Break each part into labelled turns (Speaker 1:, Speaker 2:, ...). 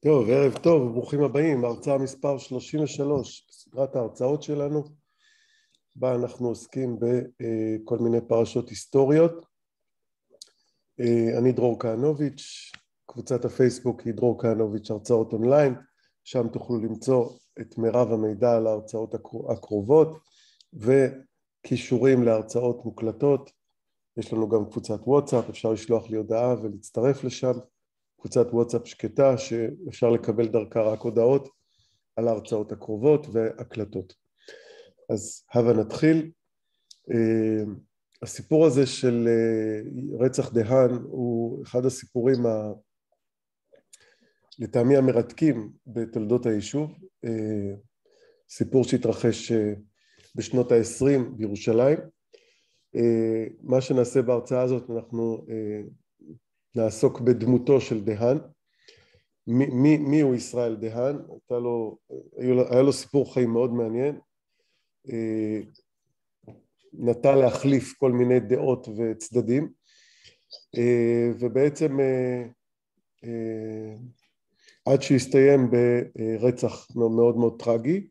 Speaker 1: טוב, ערב טוב, ברוכים הבאים, הרצאה מספר 33, סדרת ההרצאות שלנו, בה אנחנו עוסקים בכל מיני פרשות היסטוריות. אני דרור כהנוביץ', קבוצת הפייסבוק היא דרור כהנוביץ' הרצאות אונליין, שם תוכלו למצוא את מירב המידע על ההרצאות הקרובות, וקישורים להרצאות מוקלטות. יש לנו גם קבוצת וואטסאפ, אפשר לשלוח לי הודעה ולהצטרף לשם. קבוצת וואטסאפ שקטה שאפשר לקבל דרכה רק הודעות על ההרצאות הקרובות והקלטות. אז הבה נתחיל. הסיפור הזה של רצח דהאן הוא אחד הסיפורים לטעמי המרתקים בתולדות היישוב, סיפור שהתרחש בשנות ה-20 בירושלים. מה שנעשה בהרצאה הזאת, אנחנו נעסוק בדמותו של דהאן. מי הוא ישראל דהאן? היה לו סיפור חיים מאוד מעניין, נטה להחליף כל מיני דעות וצדדים, ובעצם עד שהסתיים ברצח מאוד מאוד טרגי,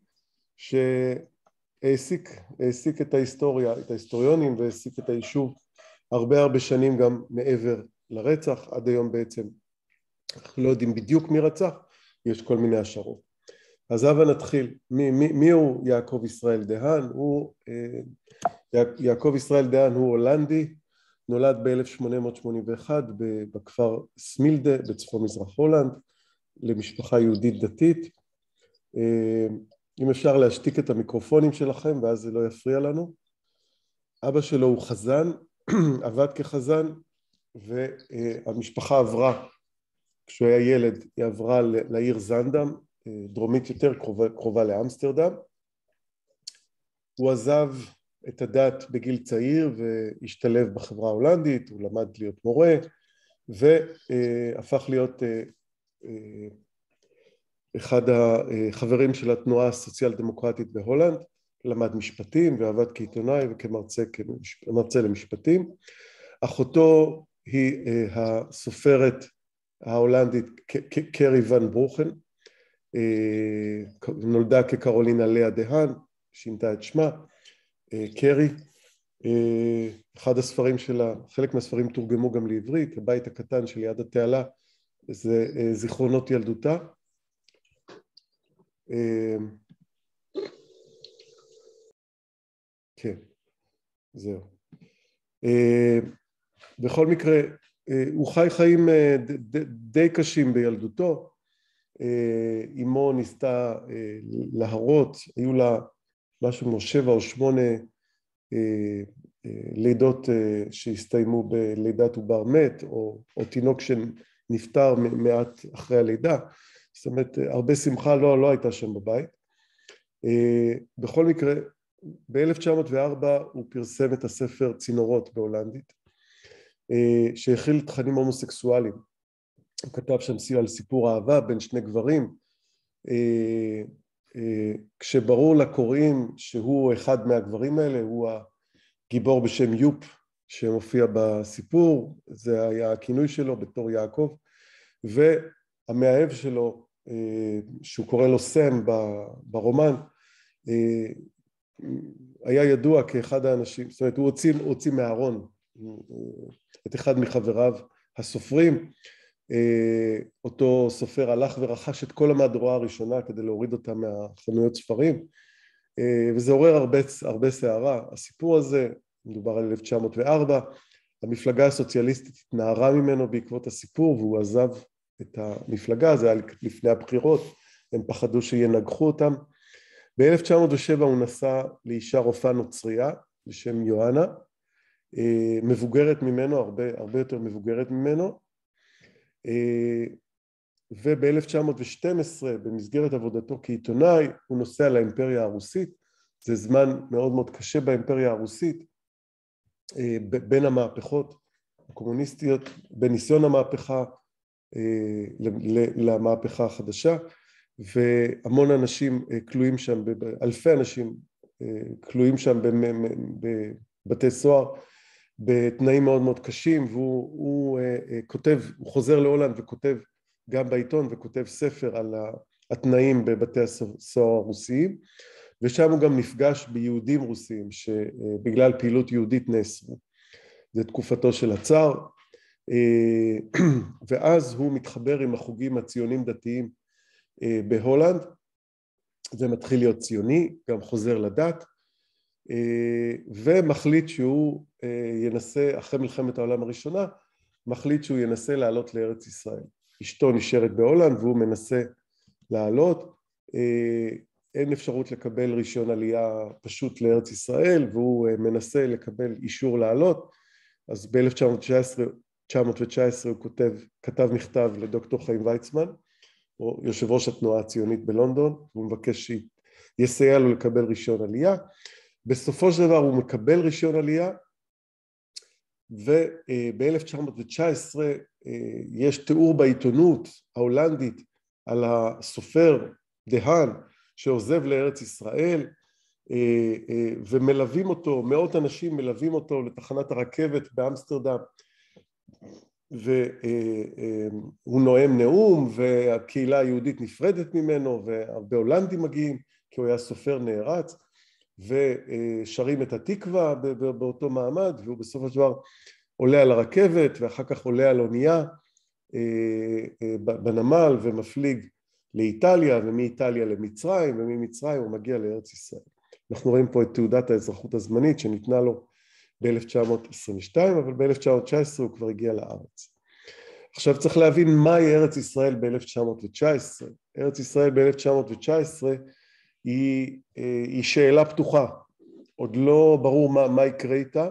Speaker 1: שהעסיק את ההיסטוריה, את ההיסטוריונים, והעסיק את היישוב הרבה שנים גם מעבר לרצח. עד היום בעצם אנחנו לא יודעים בדיוק מי רצח, יש כל מיני השערות. אז הבה נתחיל. מי הוא יעקב ישראל דהאן? יעקב ישראל דהאן הוא הולנדי, נולד ב-1881 בכפר סמילדה בצפון מזרח הולנד, למשפחה יהודית דתית. אם אפשר להשתיק את המיקרופונים שלכם ואז זה לא יפריע לנו. אבא שלו הוא חזן, עבד כחזן, והמשפחה עברה, כשהוא היה ילד, היא עברה לעיר זנדם, דרומית יותר, קרובה לאמסטרדם. הוא עזב את הדת בגיל צעיר והשתלב בחברה ההולנדית, הוא למד להיות מורה, והפך להיות אחד החברים של התנועה הסוציאל דמוקרטית בהולנד, למד משפטים ועבד כעיתונאי וכמרצה למשפטים. אחותו היא הסופרת ההולנדית קרי ון ברוכן, נולדה כקרולינה לאה דהאן, שינתה את שמה. קרי, אחד הספרים שלה, חלק מהספרים תורגמו גם לעברית, הבית הקטן של יד התעלה, זה זיכרונות ילדותה. כן, זהו. בכל מקרה, הוא חי חיים די קשים בילדותו. אמו ניסתה להרות, היו לה משהו כמו 7 או 8 לידות שהסתיימו בלידת עובר מת, או תינוק שנפטר מעט אחרי הלידה. זאת אומרת, הרבה שמחה לא הייתה שם בבית. בכל מקרה, ב-1904 הוא פרסם את הספר צינורות בהולנדית, שהכיל תכנים הומוסקסואליים. הוא כתב שם על סיפור אהבה בין שני גברים, כשברור לקוראים שהוא אחד מהגברים האלה, הוא הגיבור בשם יופ שמופיע בסיפור, זה היה הכינוי שלו בתור יעקב, והמאהב שלו, שהוא קורא לו סם ברומן, היה ידוע כאחד האנשים, זאת אומרת הוא הוציא מהארון את אחד מחבריו הסופרים. אותו סופר הלך ורכש את כל המהדורה הראשונה כדי להוריד אותה מהחנויות ספרים, וזה עורר הרבה סערה. הסיפור הזה, מדובר על 1904, המפלגה הסוציאליסטית התנערה ממנו בעקבות הסיפור, והוא עזב את המפלגה, זה היה לפני הבחירות, הם פחדו שינגחו אותם. ב-1907 הוא נסע לאישה רופאה נוצריה בשם יוהנה, מבוגרת ממנו, הרבה יותר מבוגרת ממנו, וב-1912 במסגרת עבודתו כעיתונאי הוא נוסע לאימפריה הרוסית. זה זמן מאוד מאוד קשה באימפריה הרוסית, בין המהפכות הקומוניסטיות, בין ניסיון המהפכה למהפכה החדשה, והמון אנשים כלואים שם, אלפי אנשים כלואים שם בבתי סוהר בתנאים מאוד מאוד קשים, והוא כותב, הוא חוזר להולנד וכותב גם בעיתון וכותב ספר על התנאים בבתי הסוהר הרוסיים, ושם הוא גם נפגש ביהודים רוסיים שבגלל פעילות יהודית נאסרו. זה תקופתו של הצאר, ואז הוא מתחבר עם החוגים הציונים דתיים בהולנד, ומתחיל להיות ציוני, גם חוזר לדת, ומחליט שהוא ינסה, אחרי מלחמת העולם הראשונה, מחליט שהוא ינסה לעלות לארץ ישראל. אשתו נשארת בהולנד והוא מנסה לעלות, אין אפשרות לקבל רישיון עלייה פשוט לארץ ישראל, והוא מנסה לקבל אישור לעלות, אז ב-1919 הוא כתב מכתב לדוקטור חיים ויצמן, יושב ראש התנועה הציונית בלונדון, הוא מבקש שיסייע לו לקבל רישיון עלייה, בסופו של דבר הוא מקבל רישיון עלייה, וב-1919 יש תיאור בעיתונות ההולנדית על הסופר דהאן שעוזב לארץ ישראל, ומלווים אותו, מאות אנשים מלווים אותו לתחנת הרכבת באמסטרדם, והוא נואם נאום והקהילה היהודית נפרדת ממנו והרבה הולנדים מגיעים כי הוא היה סופר נערץ, ושרים את התקווה באותו מעמד, והוא בסופו של דבר עולה על הרכבת ואחר כך עולה על אונייה בנמל ומפליג לאיטליה, ומאיטליה למצרים, וממצרים הוא מגיע לארץ ישראל. אנחנו רואים פה את תעודת האזרחות הזמנית שניתנה לו ב-1922, אבל ב-1919 הוא כבר הגיע לארץ. עכשיו צריך להבין מהי ארץ ישראל ב-1919. ארץ ישראל ב-1919 היא שאלה פתוחה, עוד לא ברור מה יקרה איתה,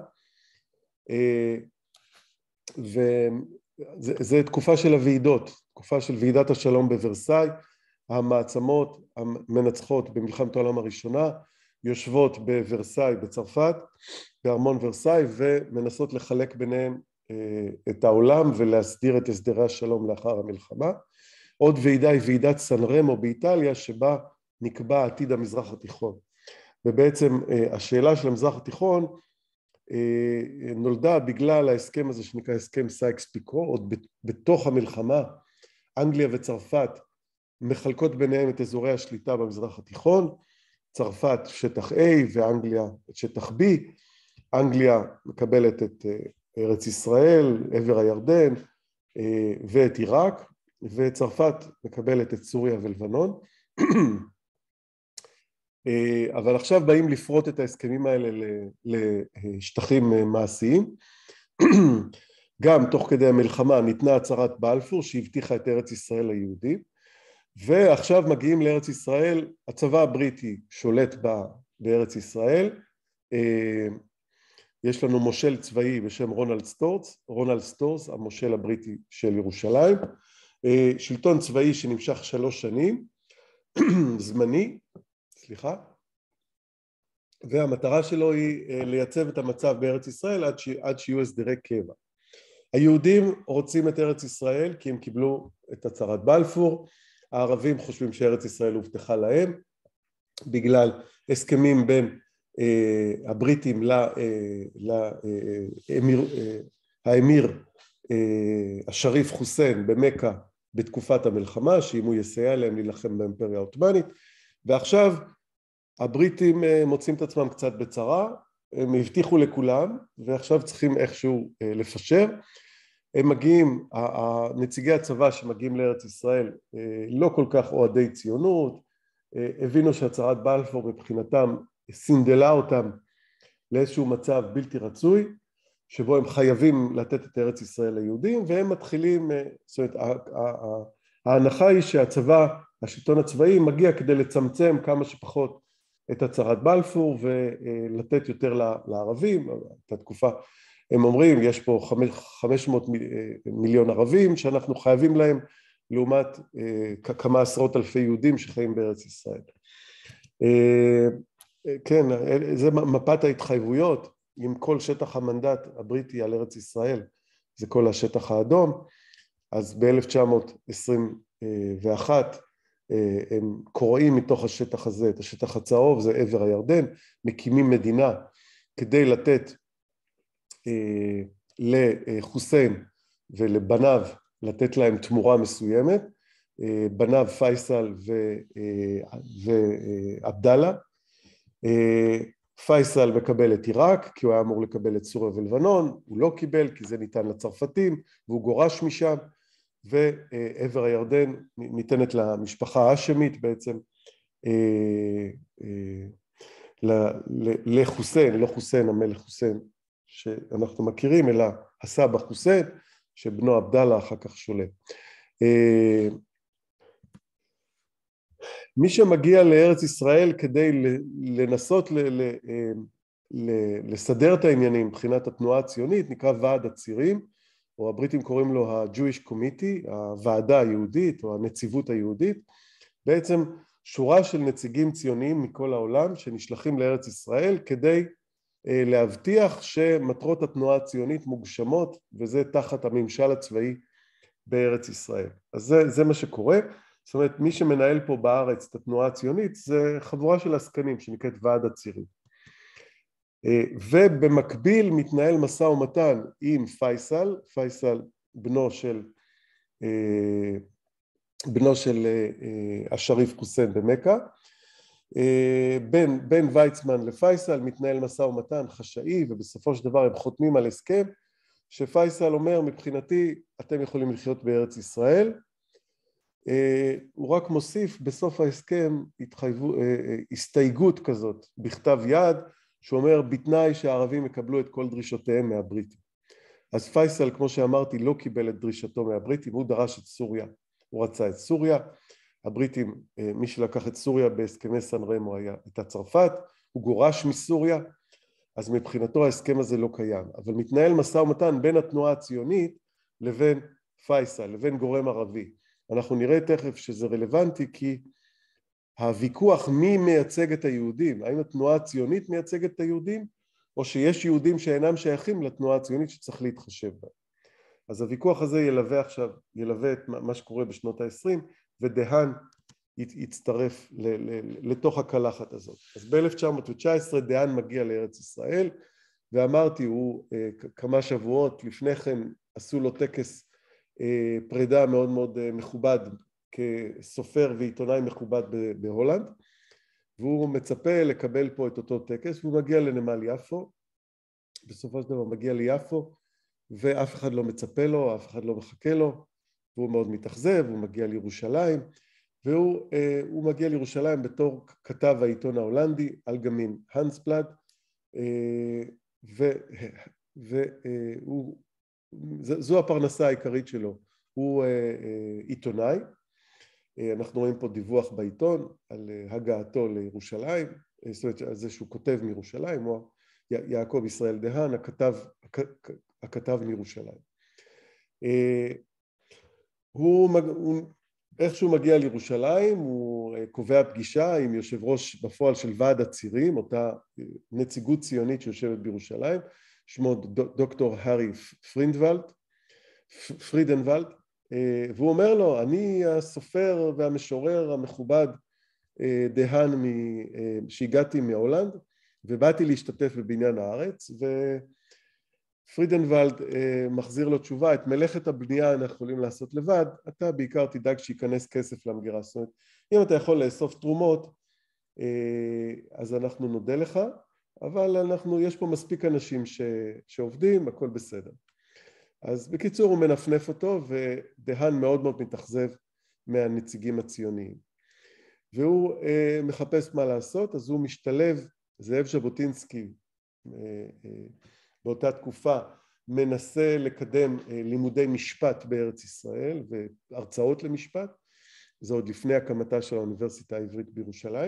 Speaker 1: וזה תקופה של הוועידות, תקופה של ועידת השלום בוורסאי, המעצמות המנצחות במלחמת העולם הראשונה, יושבות בוורסאי בצרפת, בארמון וורסאי, ומנסות לחלק ביניהם את העולם ולהסדיר את הסדרי השלום לאחר המלחמה. עוד ועידה היא ועידת סן רמו באיטליה, שבה נקבע עתיד המזרח התיכון. ובעצם השאלה של המזרח התיכון נולדה בגלל ההסכם הזה שנקרא הסכם סייקס-פיקו, עוד בתוך המלחמה, אנגליה וצרפת מחלקות ביניהם את אזורי השליטה במזרח התיכון, צרפת שטח A ואנגליה את שטח B, אנגליה מקבלת את ארץ ישראל, עבר הירדן ואת עיראק, וצרפת מקבלת את סוריה ולבנון, אבל עכשיו באים לפרוט את ההסכמים האלה לשטחים מעשיים. גם תוך כדי המלחמה ניתנה הצהרת בלפור שהבטיחה את ארץ ישראל ליהודים, ועכשיו מגיעים לארץ ישראל, הצבא הבריטי שולט בארץ ישראל, יש לנו מושל צבאי בשם רונלד סטורס, המושל הבריטי של ירושלים, שלטון צבאי שנמשך 3 שנים, זמני, והמטרה שלו היא לייצב את המצב בארץ ישראל עד שיהיו הסדרי קבע. היהודים רוצים את ארץ ישראל כי הם קיבלו את הצהרת בלפור, הערבים חושבים שארץ ישראל הובטחה להם, בגלל הסכמים בין הבריטים לאמיר השריף חוסיין במכה בתקופת המלחמה, שאם הוא יסייע להם להילחם באימפריה העות'מאנית, ועכשיו הבריטים מוצאים את עצמם קצת בצרה, הם הבטיחו לכולם ועכשיו צריכים איכשהו לפשר. הם מגיעים, נציגי הצבא שמגיעים לארץ ישראל לא כל כך אוהדי ציונות, הבינו שהצהרת בלפור מבחינתם סינדלה אותם לאיזשהו מצב בלתי רצוי, שבו הם חייבים לתת את ארץ ישראל ליהודים, והם מתחילים, זאת אומרת, ההנחה היא שהצבא, השלטון הצבאי מגיע כדי לצמצם כמה שפחות את הצהרת בלפור ולתת יותר לערבים. את התקופה הם אומרים יש פה 500 מיליון ערבים שאנחנו חייבים להם, לעומת כמה עשרות אלפי יהודים שחיים בארץ ישראל. כן, זה מפת ההתחייבויות עם כל שטח המנדט הבריטי על ארץ ישראל, זה כל השטח האדום. אז ב-1921 הם קוראים מתוך השטח הזה, את השטח הצהוב, זה עבר הירדן, מקימים מדינה כדי לתת לחוסיין ולבניו לתת להם תמורה מסוימת, בניו פייסל ועבדאללה. פייסל מקבל את עיראק, כי הוא היה אמור לקבל את סוריה ולבנון, הוא לא קיבל כי זה ניתן לצרפתים, והוא גורש משם, ועבר הירדן ניתנת למשפחה האשמית בעצם, לחוסיין, לא חוסיין המלך חוסיין שאנחנו מכירים, אלא הסבא חוסיין, שבנו עבדאללה אחר כך שולט. מי שמגיע לארץ ישראל כדי לנסות לסדר את העניינים מבחינת התנועה הציונית, נקרא ועד הצירים, או הבריטים קוראים לו ה-Jewish Committee, הוועדה היהודית או הנציבות היהודית, בעצם שורה של נציגים ציוניים מכל העולם שנשלחים לארץ ישראל כדי להבטיח שמטרות התנועה הציונית מוגשמות, וזה תחת הממשל הצבאי בארץ ישראל. אז זה מה שקורה. זאת אומרת, מי שמנהל פה בארץ את התנועה הציונית זה חבורה של עסקנים שנקראת ועד הצירים. ובמקביל מתנהל משא ומתן עם פייסל, פייסל בנו של השריף חוסיין במכה, בין ויצמן לפייסל מתנהל משא ומתן חשאי, ובסופו של דבר הם חותמים על הסכם שפייסל אומר מבחינתי אתם יכולים לחיות בארץ ישראל. הוא רק מוסיף בסוף ההסכם הסתייגות כזאת בכתב יד שאומר בתנאי שהערבים יקבלו את כל דרישותיהם מהבריטים. אז פייסל כמו שאמרתי לא קיבל את דרישתו מהבריטים, הוא דרש את סוריה, הוא רצה את סוריה. הבריטים, מי שלקח את סוריה בהסכמי סן רמו הייתה צרפת, הוא גורש מסוריה, אז מבחינתו ההסכם הזה לא קיים. אבל מתנהל משא ומתן בין התנועה הציונית לבין פייסל, לבין גורם ערבי. אנחנו נראה תכף שזה רלוונטי, כי הוויכוח מי מייצג את היהודים, האם התנועה הציונית מייצגת את היהודים, או שיש יהודים שאינם שייכים לתנועה הציונית שצריך להתחשב בה. אז הוויכוח הזה ילווה את מה שקורה בשנות ה-20, ודהאן יצטרף לתוך הקלחת הזאת. אז ב-1919 דהאן מגיע לארץ ישראל, ואמרתי, הוא כמה שבועות לפני כן עשו לו טקס פרידה מאוד מאוד מכובד, כסופר ועיתונאי מכובד בהולנד, והוא מצפה לקבל פה את אותו טקס, והוא מגיע לנמל יפו, בסופו של דבר מגיע ליפו, ואף אחד לא מצפה לו, אף אחד לא מחכה לו, והוא מאוד מתאכזב, הוא מגיע לירושלים, והוא מגיע לירושלים בתור כתב העיתון ההולנדי, אלגמין הנסבלד, זו הפרנסה העיקרית שלו, הוא עיתונאי. אנחנו רואים פה דיווח בעיתון על הגעתו לירושלים, זאת אומרת על זה שהוא כותב מירושלים, הוא יעקב ישראל דהאן, הכתב מירושלים. איך שהוא מגיע לירושלים, הוא קובע פגישה עם יושב ראש בפועל של ועד הצירים, אותה נציגות ציונית שיושבת בירושלים, שמו דוקטור הארי פרידנוולד, והוא אומר לו, אני הסופר והמשורר המכובד דהאן שהגעתי מהולנד, ובאתי להשתתף בבניין הארץ, ופרידנוולד מחזיר לו תשובה, את מלאכת הבנייה אנחנו יכולים לעשות לבד, אתה בעיקר תדאג שיכנס כסף למגירה. זאת אומרת, אם אתה יכול לאסוף תרומות, אז אנחנו נודה לך, אבל יש פה מספיק אנשים שעובדים, הכל בסדר. אז בקיצור הוא מנפנף אותו, ודהאן מאוד מאוד מתאכזב מהנציגים הציוניים. והוא מחפש מה לעשות, אז הוא משתלב, זאב ז'בוטינסקי באותה תקופה מנסה לקדם לימודי משפט בארץ ישראל והרצאות למשפט, זה עוד לפני הקמתה של האוניברסיטה העברית בירושלים,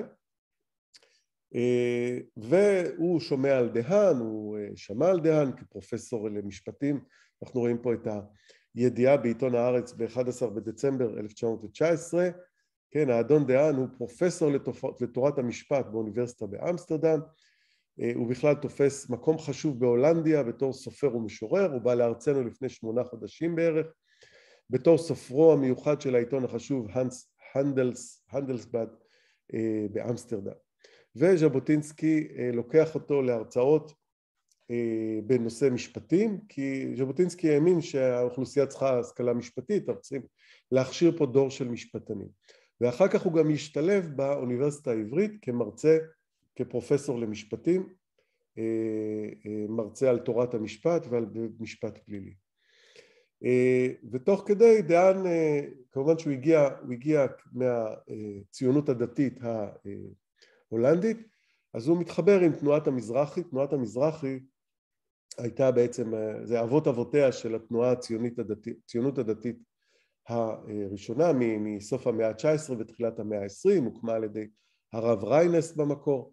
Speaker 1: והוא שומע על דהאן, הוא שמע על דהאן כפרופסור למשפטים. אנחנו רואים פה את הידיעה בעיתון הארץ ב-11 בדצמבר 1919, כן, האדון דהאן הוא פרופסור לתורת המשפט באוניברסיטה באמסטרדם, הוא בכלל תופס מקום חשוב בהולנדיה בתור סופר ומשורר, הוא בא לארצנו לפני 8 חודשים בערך, בתור סופרו המיוחד של העיתון החשוב הנדלסבלד באמסטרדם. וז'בוטינסקי לוקח אותו להרצאות בנושא משפטים, כי ז'בוטינסקי האמין שהאוכלוסייה צריכה השכלה משפטית, אנחנו צריכים להכשיר פה דור של משפטנים. ואחר כך הוא גם ישתלב באוניברסיטה העברית כמרצה, כפרופסור למשפטים, מרצה על תורת המשפט ועל משפט פלילי. ותוך כדי דהן, כמובן שהוא הגיע מהציונות הדתית ההולנדית, אז הוא מתחבר עם תנועת המזרחי. תנועת המזרחי הייתה בעצם, זה אבות אבותיה של התנועה הציונות הדתית הראשונה, מסוף המאה ה-19 ותחילת המאה ה-20, הוקמה על ידי הרב ריינס במקור.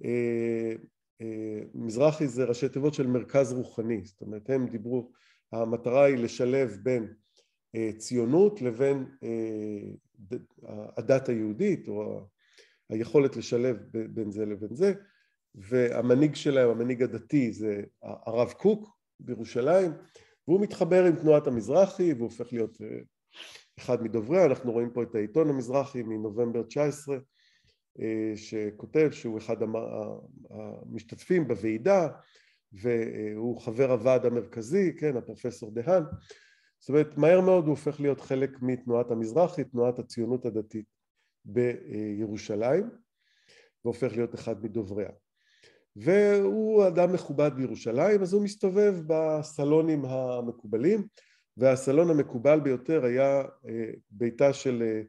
Speaker 1: מזרחי זה ראשי תיבות של מרכז רוחני, זאת אומרת הם דיברו, המטרה היא לשלב בין ציונות לבין הדת היהודית, או היכולת לשלב בין זה לבין זה, והמנהיג שלהם, המנהיג הדתי, זה הרב קוק בירושלים, והוא מתחבר עם תנועת המזרחי והוא הופך להיות אחד מדובריה. אנחנו רואים פה את העיתון המזרחי מנובמבר 19, שכותב שהוא אחד המשתתפים בוועידה, והוא חבר הוועד המרכזי, כן, הפרופסור דהן. זאת אומרת, מהר מאוד הוא הופך להיות חלק מתנועת המזרחי, תנועת הציונות הדתית בירושלים, והופך להיות אחד מדובריה. והוא אדם מכובד בירושלים, אז הוא מסתובב בסלונים המקובלים, והסלון המקובל ביותר היה ביתה של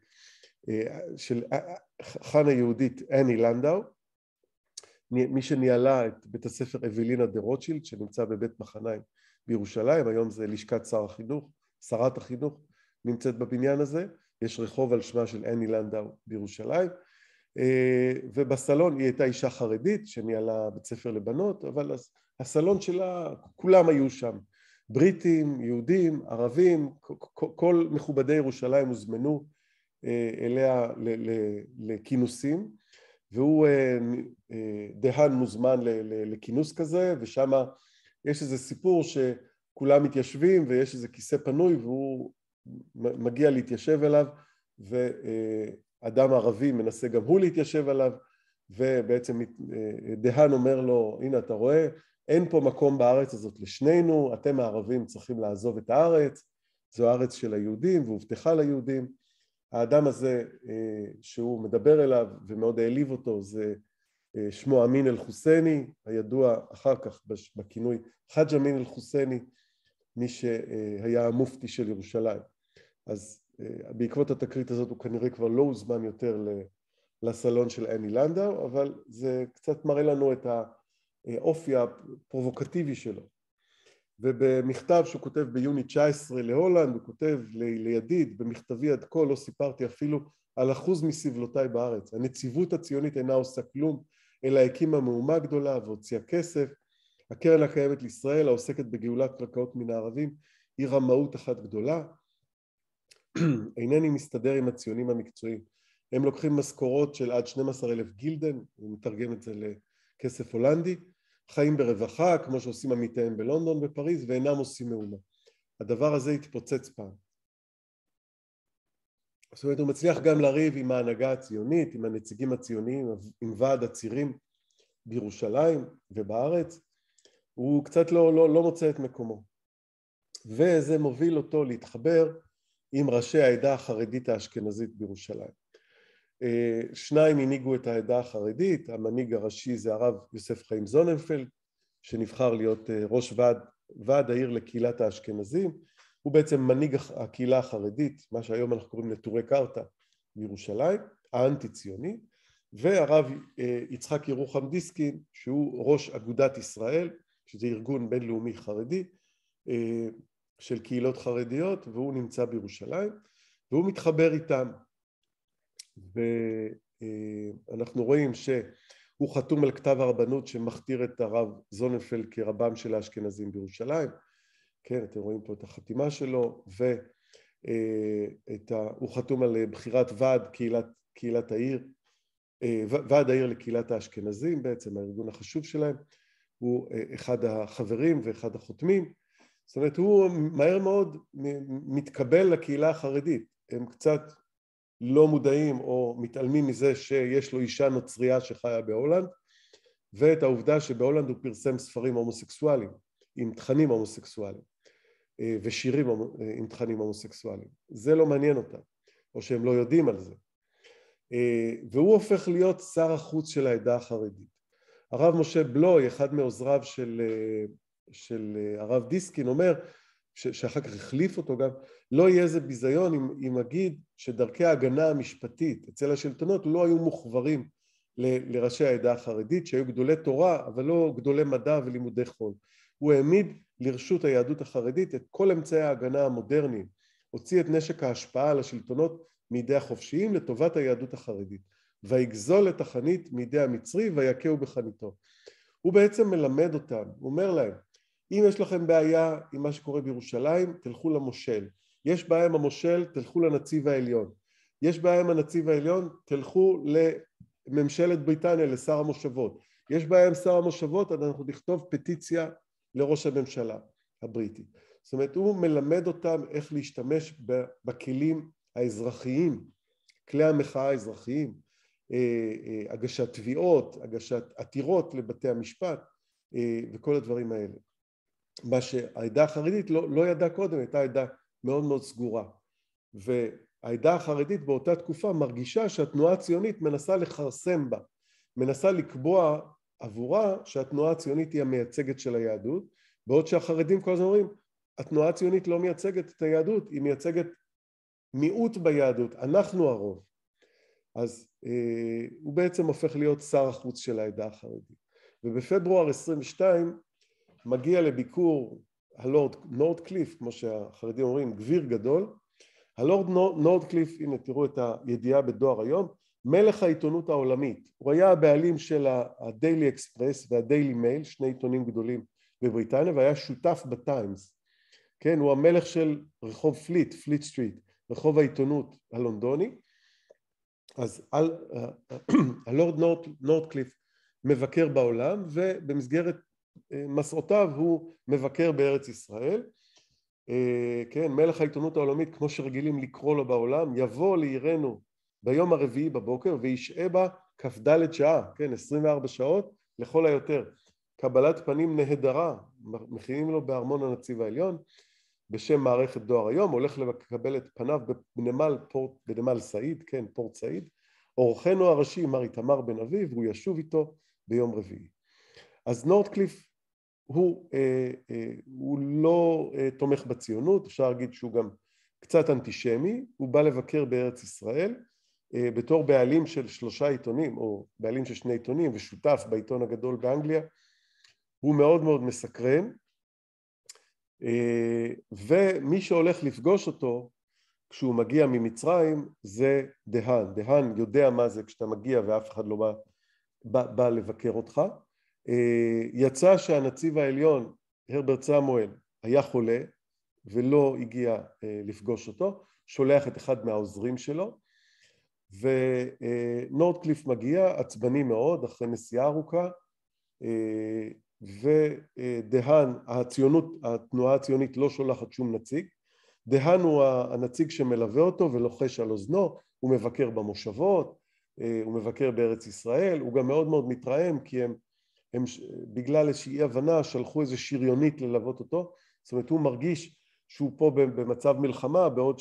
Speaker 1: חנה יהודית אני לנדאו, מי שניהלה את בית הספר אוולינה דה רוטשילד, שנמצא בבית מחניים בירושלים, היום זה לשכת שרת החינוך נמצאת בבניין הזה, יש רחוב על שמה של אני לנדאו בירושלים, ובסלון היא הייתה אישה חרדית שניהלה בית ספר לבנות, אבל הסלון שלה כולם היו שם, בריטים, יהודים, ערבים, כל מכובדי ירושלים הוזמנו אליה לכינוסים, והוא דהן מוזמן לכינוס כזה, ושם יש איזה סיפור שכולם מתיישבים ויש איזה כיסא פנוי והוא מגיע להתיישב אליו, ואדם ערבי מנסה גם הוא להתיישב עליו, ובעצם דהן אומר לו, הנה אתה רואה, אין פה מקום בארץ הזאת לשנינו, אתם הערבים צריכים לעזוב את הארץ, זו הארץ של היהודים והובטחה ליהודים. האדם הזה שהוא מדבר אליו ומאוד העליב אותו זה שמו אמין אל-חוסייני, הידוע אחר כך בכינוי חאג' אמין אל-חוסייני, מי שהיה המופתי של ירושלים. אז בעקבות התקרית הזאת הוא כנראה כבר לא הוזמן יותר לסלון של אני לנדאו, אבל זה קצת מראה לנו את האופי הפרובוקטיבי שלו. ובמכתב שהוא כותב ביוני 19 להולנד, הוא כותב לידיד, במכתבי עד כה לא סיפרתי אפילו על אחוז מסבלותיי בארץ. הנציבות הציונית אינה עושה כלום, אלא הקימה מהומה גדולה והוציאה כסף. הקרן הקיימת לישראל, העוסקת בגאולת קרקעות מן הערבים, היא רמאות אחת גדולה. אינני מסתדר עם הציונים המקצועיים. הם לוקחים משכורות של עד 12,000 גילדן, הוא מתרגם את זה לכסף הולנדי, חיים ברווחה, כמו שעושים עמיתיהם בלונדון ופריז, ואינם עושים מאומה. הדבר הזה התפוצץ פעם. זאת אומרת, הוא מצליח גם לריב עם ההנהגה הציונית, עם הנציגים הציוניים, עם ועד הצירים בירושלים ובארץ. הוא קצת לא מוצא את מקומו. וזה מוביל אותו להתחבר עם ראשי העדה החרדית האשכנזית בירושלים. שניים הנהיגו את העדה החרדית, המנהיג הראשי זה הרב יוסף חיים זוננפלד, שנבחר להיות ראש ועד העיר לקהילת האשכנזים, הוא בעצם מנהיג הקהילה החרדית, מה שהיום אנחנו קוראים נטורי קרתא בירושלים, האנטי-ציוני, והרב יצחק ירוחם דיסקין, שהוא ראש אגודת ישראל, שזה ארגון בינלאומי חרדי, של קהילות חרדיות, והוא נמצא בירושלים, והוא מתחבר איתם. ואנחנו רואים שהוא חתום על כתב הרבנות שמכתיר את הרב זוננפלד כרבם של האשכנזים בירושלים. כן, אתם רואים פה את החתימה שלו, והוא חתום על בחירת קהילת העיר, ועד העיר לקהילת האשכנזים, בעצם הארגון החשוב שלהם. הוא אחד החברים ואחד החותמים. זאת אומרת, הוא מהר מאוד מתקבל לקהילה החרדית. הם קצת לא מודעים או מתעלמים מזה שיש לו אישה נוצריה שחיה בהולנד, ואת העובדה שבהולנד הוא פרסם ספרים הומוסקסואליים, עם תכנים הומוסקסואליים, ושירים עם תכנים הומוסקסואליים. זה לא מעניין אותם, או שהם לא יודעים על זה. והוא הופך להיות שר החוץ של העדה החרדית. הרב משה בלוי, אחד מעוזריו של הרב דיסקין, אומר, שאחר כך החליף אותו גם, לא יהיה איזה ביזיון אם אגיד שדרכי ההגנה המשפטית אצל השלטונות לא היו מוחברים לראשי העדה החרדית, שהיו גדולי תורה, אבל לא גדולי מדע ולימודי חול. הוא העמיד לרשות היהדות החרדית את כל אמצעי ההגנה המודרניים, הוציא את נשק ההשפעה על השלטונות מידי החופשיים לטובת היהדות החרדית, ויגזול את החנית מידי המצרי ויכהו בחניתו. הוא בעצם מלמד אותם, הוא אומר להם, אם יש לכם בעיה עם מה שקורה בירושלים, תלכו למושל. יש בעיה עם המושל, תלכו לנציב העליון. יש בעיה עם הנציב העליון, תלכו לממשלת בריטניה, לשר המושבות. יש בעיה עם שר המושבות, אז אנחנו נכתוב פטיציה לראש הממשלה הבריטי. זאת אומרת, הוא מלמד אותם איך להשתמש בכלים האזרחיים, כלי המחאה האזרחיים, הגשת תביעות, הגשת עתירות לבתי המשפט, וכל הדברים האלה. מה שהעדה החרדית לא ידעה קודם, הייתה עדה מאוד מאוד סגורה. והעדה החרדית באותה תקופה מרגישה שהתנועה הציונית מנסה לחרסם בה, מנסה לקבוע עבורה שהתנועה הציונית היא המייצגת של היהדות, בעוד שהחרדים כל הזמן אומרים, התנועה הציונית לא מייצגת את היהדות, היא מייצגת מיעוט ביהדות, אנחנו הרוב. אז הוא בעצם הופך להיות שר החוץ של העדה החרדית. ובפברואר 22 מגיע לביקור הלורד נורדקליף, כמו שהחרדים אומרים, גביר גדול. הלורד נורדקליף, הנה תראו את הידיעה בדואר היום, מלך העיתונות העולמית. הוא היה הבעלים של הדיילי אקספרס והדיילי מייל, שני עיתונים גדולים בבריטניה, והיה שותף בטיימס. כן, הוא המלך של רחוב פליט סטריט, רחוב העיתונות הלונדוני. אז הלורד נורדקליף מבקר בעולם, ובמסגרת מסעותיו הוא מבקר בארץ ישראל. כן, מלך העיתונות העולמית, כמו שרגילים לקרוא לו בעולם, יבוא לעירנו ביום הרביעי בבוקר וישעה בה כ"ד שעה, כן, 24 שעות לכל היותר. קבלת פנים נהדרה, מכינים לו בארמון הנציב העליון, בשם מערכת דואר היום, הולך לקבל את פניו בנמל סעיד, כן, פורט סעיד, אורחנו הראשי מר איתמר בן אביב, הוא ישוב איתו ביום רביעי. אז נורדקליף הוא לא תומך בציונות, אפשר להגיד שהוא גם קצת אנטישמי, הוא בא לבקר בארץ ישראל, בתור בעלים של 3 עיתונים, או בעלים של 2 עיתונים, ושותף בעיתון הגדול באנגליה, הוא מאוד מאוד מסקרן, ומי שהולך לפגוש אותו, כשהוא מגיע ממצרים, זה דהן. דהן יודע מה זה כשאתה מגיע ואף אחד לא בא לבקר אותך. יצא שהנציב העליון, הרברט סמואל, היה חולה, ולא הגיע לפגוש אותו, שולח את אחד מהעוזרים שלו, ונורדקליף מגיע, עצבני מאוד, אחרי נסיעה ארוכה, ודהן, התנועה הציונית לא שולחת שום נציג, דהן הוא הנציג שמלווה אותו ולוחש על אוזנו, הוא מבקר במושבות, הוא מבקר בארץ ישראל, הוא גם מאוד מאוד מתרעם, כי הם בגלל איזושהי הבנה שלחו איזו שריונית ללוות אותו, זאת אומרת הוא מרגיש שהוא פה במצב מלחמה, בעוד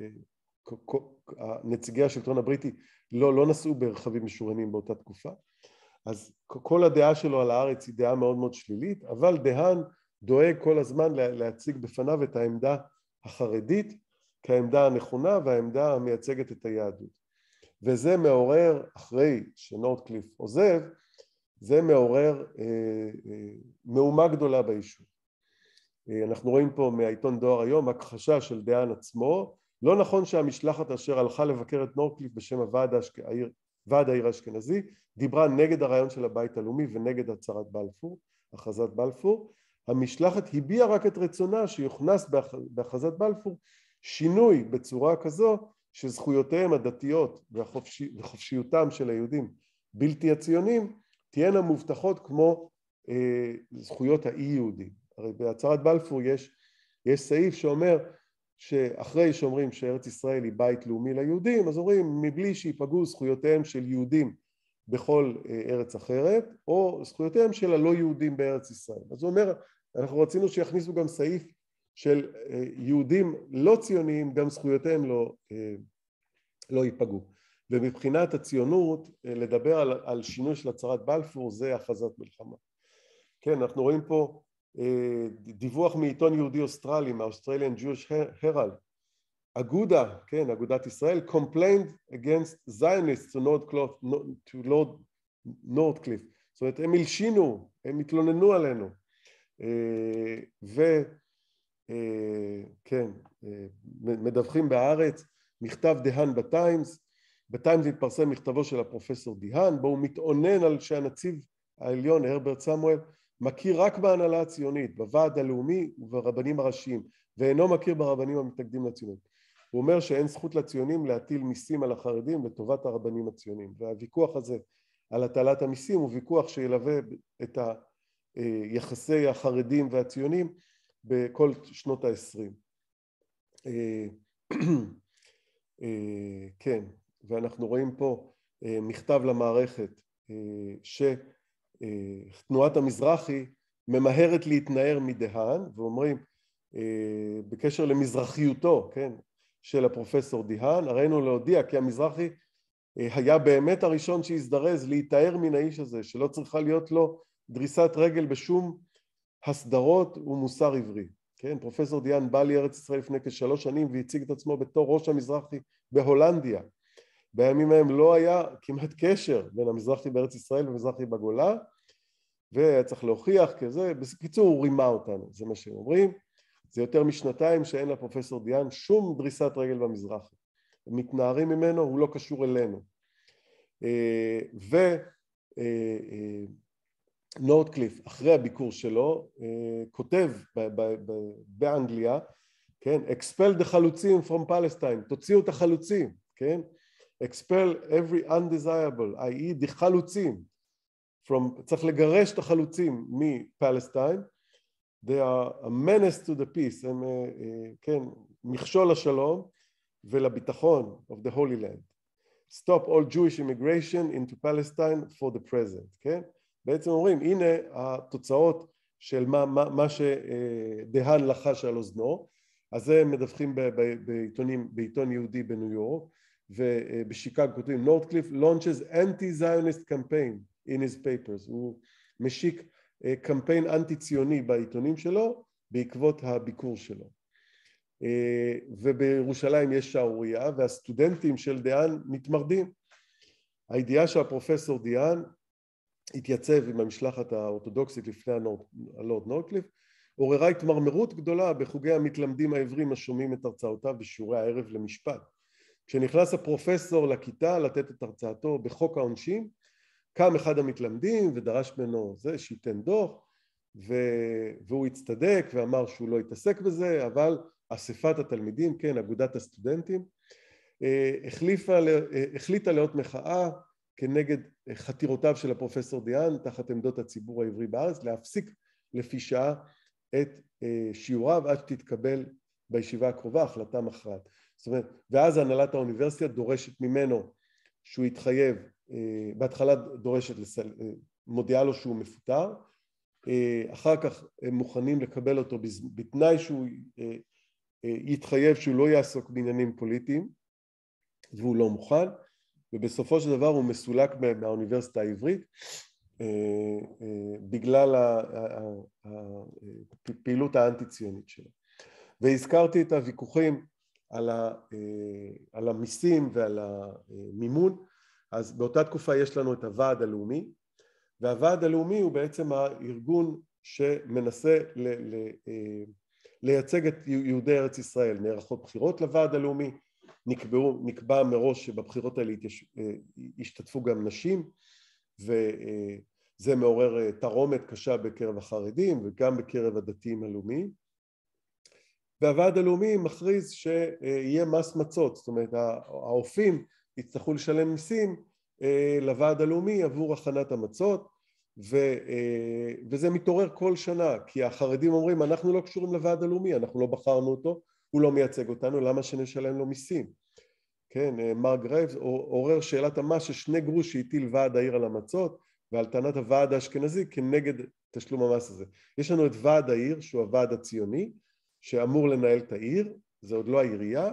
Speaker 1: שנציגי השלטון הבריטי לא נסעו ברכבים משוריינים באותה תקופה. אז כל הדעה שלו על הארץ היא דעה מאוד מאוד שלילית, אבל דהן דואג כל הזמן להציג בפניו את העמדה החרדית כעמדה הנכונה והעמדה המייצגת את היהדות. וזה מעורר, אחרי שנורדקליף עוזב, זה מעורר מהומה גדולה ביישוב. אנחנו רואים פה מהעיתון דואר היום הכחשה של דהן עצמו, לא נכון שהמשלחת אשר הלכה לבקר את נורדקליף בשם ועד העיר האשכנזי, דיברה נגד הרעיון של הבית הלאומי ונגד הצהרת בלפור, הכרזת בלפור. המשלחת הביעה רק את רצונה שיוכנס בהכרזת בלפור שינוי בצורה כזו שזכויותיהם הדתיות וחופשיותם של היהודים בלתי הציונים תהיינה מובטחות כמו זכויות האי יהודים. הרי בהצהרת בלפור יש סעיף שאומר שאחרי שאומרים שארץ ישראל היא בית לאומי ליהודים, אז אומרים מבלי שיפגעו זכויותיהם של יהודים בכל ארץ אחרת, או זכויותיהם של הלא יהודים בארץ ישראל. אז הוא אומר, אנחנו רצינו שיכניסו גם סעיף של יהודים לא ציוניים, גם זכויותיהם לא ייפגעו. ומבחינת הציונות, לדבר על שינוי של הצהרת בלפור, זה הכרזת מלחמה. כן, אנחנו רואים פה דיווח מעיתון יהודי אוסטרלי, מה-Australian Jewish Herald, אגודה, כן, אגודת ישראל, complained against Zionists to Lord Northcliffe. זאת אומרת, הם הלשינו, הם התלוננו עלינו. וכן, מדווחים בארץ, מכתב דהן בטיימס, בטיימס התפרסם מכתבו של הפרופסור דיהן, בו הוא מתאונן על שהנציב העליון, הרברט סמואל, מכיר רק בהנהלה הציונית, בוועד הלאומי וברבנים הראשיים, ואינו מכיר ברבנים המתנגדים לציונות. הוא אומר שאין זכות לציונים להטיל מיסים על החרדים לטובת הרבנים הציונים, והוויכוח הזה על הטלת המיסים הוא ויכוח שילווה את יחסי החרדים והציונים בכל שנות ה-20. כן, ואנחנו רואים פה מכתב למערכת שתנועת המזרחי ממהרת להתנער מדהן, ואומרים בקשר למזרחיותו, כן, של הפרופסור דיהן, הראינו להודיע כי המזרחי היה באמת הראשון שהזדרז להתאר מן האיש הזה, שלא צריכה להיות לו דריסת רגל בשום הסדרות ומוסר עברי. כן, פרופסור דיהן בא לארץ ישראל לפני כ3 שנים והציג את עצמו בתור ראש המזרחי בהולנדיה. בימים ההם לא היה כמעט קשר בין המזרחי בארץ ישראל ומזרחי בגולה, והיה צריך להוכיח כזה, בקיצור הוא רימה אותנו, זה מה שהם אומרים. זה יותר מ2 שאין לפרופסור דיהן שום דריסת רגל במזרחי. הם מתנערים ממנו, הוא לא קשור אלינו. נורדקליף, אחרי הביקור שלו, כותב באנגליה, כן, expel the חלוצים from Palestine, תוציאו את החלוצים, כן, expel every undesirable, i.e. the חלוצים, צריך לגרש את החלוצים מפלסטין, they are a menace to the peace, הם, כן, מכשול לשלום ולביטחון of the Holy Land. Stop all Jewish immigration into Palestine for the present, כן? בעצם אומרים, הנה התוצאות של מה שדהן לחש על אוזנו, אז זה מדווחים בעיתון יהודי בניו יורק, ובשיקגו כותבים, נורדקליף launches anti-Zionist campaign in his papers, הוא משיק קמפיין אנטי-ציוני בעיתונים שלו, בעקבות הביקור שלו. ובירושלים יש שערוריה, והסטודנטים של דהן מתמרדים. הידיעה שהפרופסור דיהן התייצב עם המשלחת האורתודוקסית לפני הלורד נורדקליף, עוררה התמרמרות גדולה בחוגי המתלמדים העברים השומעים את הרצאותיו בשיעורי הערב למשפט. כשנכנס הפרופסור לכיתה לתת את הרצאתו בחוק העונשין, קם אחד המתלמדים ודרש ממנו זה שייתן דוח, והוא הצטדק ואמר שהוא לא יתעסק בזה, אבל אספת התלמידים, כן, אגודת הסטודנטים, החליטה להיות מחאה כנגד חתירותיו של הפרופסור דיהן תחת עמדות הציבור העברי בארץ, להפסיק לפי שעה את שיעוריו עד שתתקבל בישיבה הקרובה החלטה מכרעת. זאת אומרת, ואז הנהלת האוניברסיטה דורשת ממנו שהוא יתחייב, בהתחלה דורשת, מודיעה לו שהוא מפוטר, אחר כך הם מוכנים לקבל אותו בתנאי שהוא יתחייב שהוא לא יעסוק בעניינים פוליטיים, והוא לא מוכן, ובסופו של דבר הוא מסולק מהאוניברסיטה העברית, בגלל הפעילות האנטי-ציונית שלו. והזכרתי את הוויכוחים על המיסים ועל המימון, אז באותה תקופה יש לנו את הוועד הלאומי, והוועד הלאומי הוא בעצם הארגון שמנסה לייצג את יהודי ארץ ישראל. נערכות בחירות לוועד הלאומי, נקבע מראש שבבחירות האלה ישתתפו גם נשים, וזה מעורר תרעומת קשה בקרב החרדים וגם בקרב הדתיים הלאומיים. והוועד הלאומי מכריז שיהיה מס מצות, זאת אומרת האופים יצטרכו לשלם מיסים לוועד הלאומי עבור הכנת המצות, וזה מתעורר כל שנה, כי החרדים אומרים אנחנו לא קשורים לוועד הלאומי, אנחנו לא בחרנו אותו, הוא לא מייצג אותנו, למה שנשלם לו מיסים? כן, מר גרייבס, עורר שאלת המס ששני גרוש שהטיל ועד העיר על המצות, ועל טענת הוועד האשכנזי כנגד תשלום המס הזה. יש לנו את ועד העיר, שהוא הוועד הציוני, שאמור לנהל את העיר, זה עוד לא העירייה,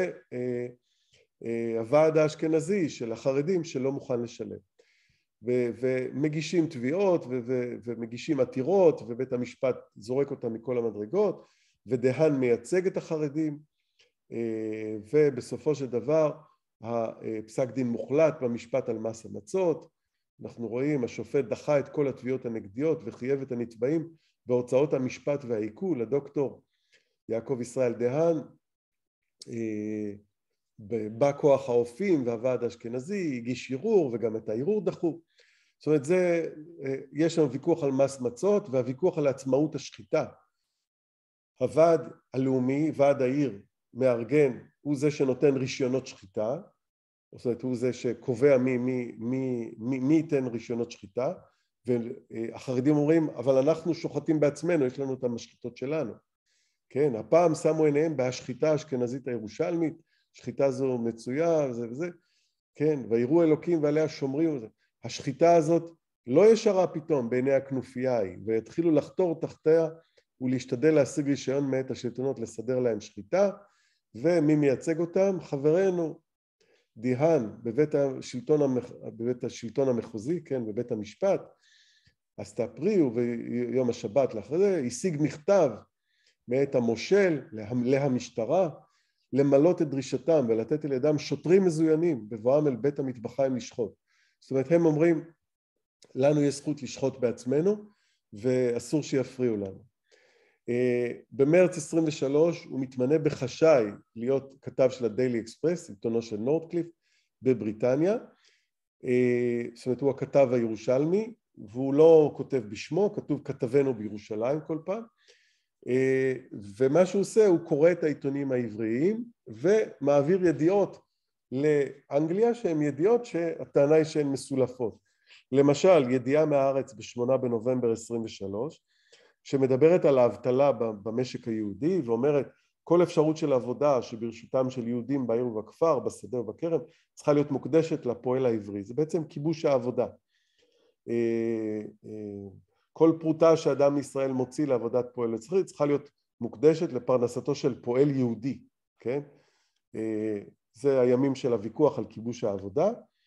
Speaker 1: והוועד האשכנזי של החרדים שלא מוכן לשלם. ומגישים תביעות ומגישים עתירות, ובית המשפט זורק אותם מכל המדרגות, ודהן מייצג את החרדים, ובסופו של דבר הפסק דין מוחלט במשפט על מס המצות. אנחנו רואים, השופט דחה את כל התביעות הנגדיות וחייב את הנתבעים בהוצאות המשפט והעיכול. הדוקטור יעקב ישראל דהן, בא כוח האופים והוועד האשכנזי, הגיש ערעור וגם את הערעור דחו. זאת אומרת, יש לנו ויכוח על מס מצות והוויכוח על עצמאות השחיטה. הוועד הלאומי, ועד העיר, מארגן, הוא זה שנותן רישיונות שחיטה, זאת אומרת, הוא זה שקובע מי ייתן רישיונות שחיטה, והחרדים אומרים, אבל אנחנו שוחטים בעצמנו, יש לנו את המשחיטות שלנו. כן, הפעם שמו עיניהם בהשחיטה האשכנזית הירושלמית, שחיטה זו מצויה וזה וזה, כן, ויראו אלוקים ועליה שומרים וזה. השחיטה הזאת לא ישרה פתאום בעיני הכנופיה היא, והתחילו לחתור תחתיה ולהשתדל להשיג רישיון מאת השלטונות לסדר להם שחיטה, ומי מייצג אותם? חברנו דהן בבית השלטון המחוזי, כן, בבית המשפט, עשתה פריו ויום השבת לאחרי זה, השיג מכתב מאת המושל להמשטרה, למלות את דרישתם ולתת אל ידם שוטרים מזוינים בבואם אל בית המטבחיים לשחוט. זאת אומרת, הם אומרים, לנו יש זכות לשחוט בעצמנו ואסור שיפריעו לנו. במרץ 23 הוא מתמנה בחשאי להיות כתב של הדיילי אקספרס, עיתונו של נורדקליף בבריטניה. זאת אומרת, הוא הכתב הירושלמי, והוא לא כותב בשמו, כתוב כתבנו בירושלים כל פעם. ומה שהוא עושה, הוא קורא את העיתונים העבריים ומעביר ידיעות לאנגליה, שהן ידיעות שהטענה היא שהן מסולפות. למשל, ידיעה מהארץ ב8 בנובמבר 23, שמדברת על האבטלה במשק היהודי, ואומרת כל אפשרות של עבודה שברשותם של יהודים בעיר ובכפר, בשדה ובכרם, צריכה להיות מוקדשת לפועל העברי. זה בעצם כיבוש העבודה. כל פרוטה שאדם מישראל מוציא לעבודת פועל עברי צריכה להיות מוקדשת לפרנסתו של פועל יהודי, כן? זה הימים של הוויכוח על כיבוש העבודה,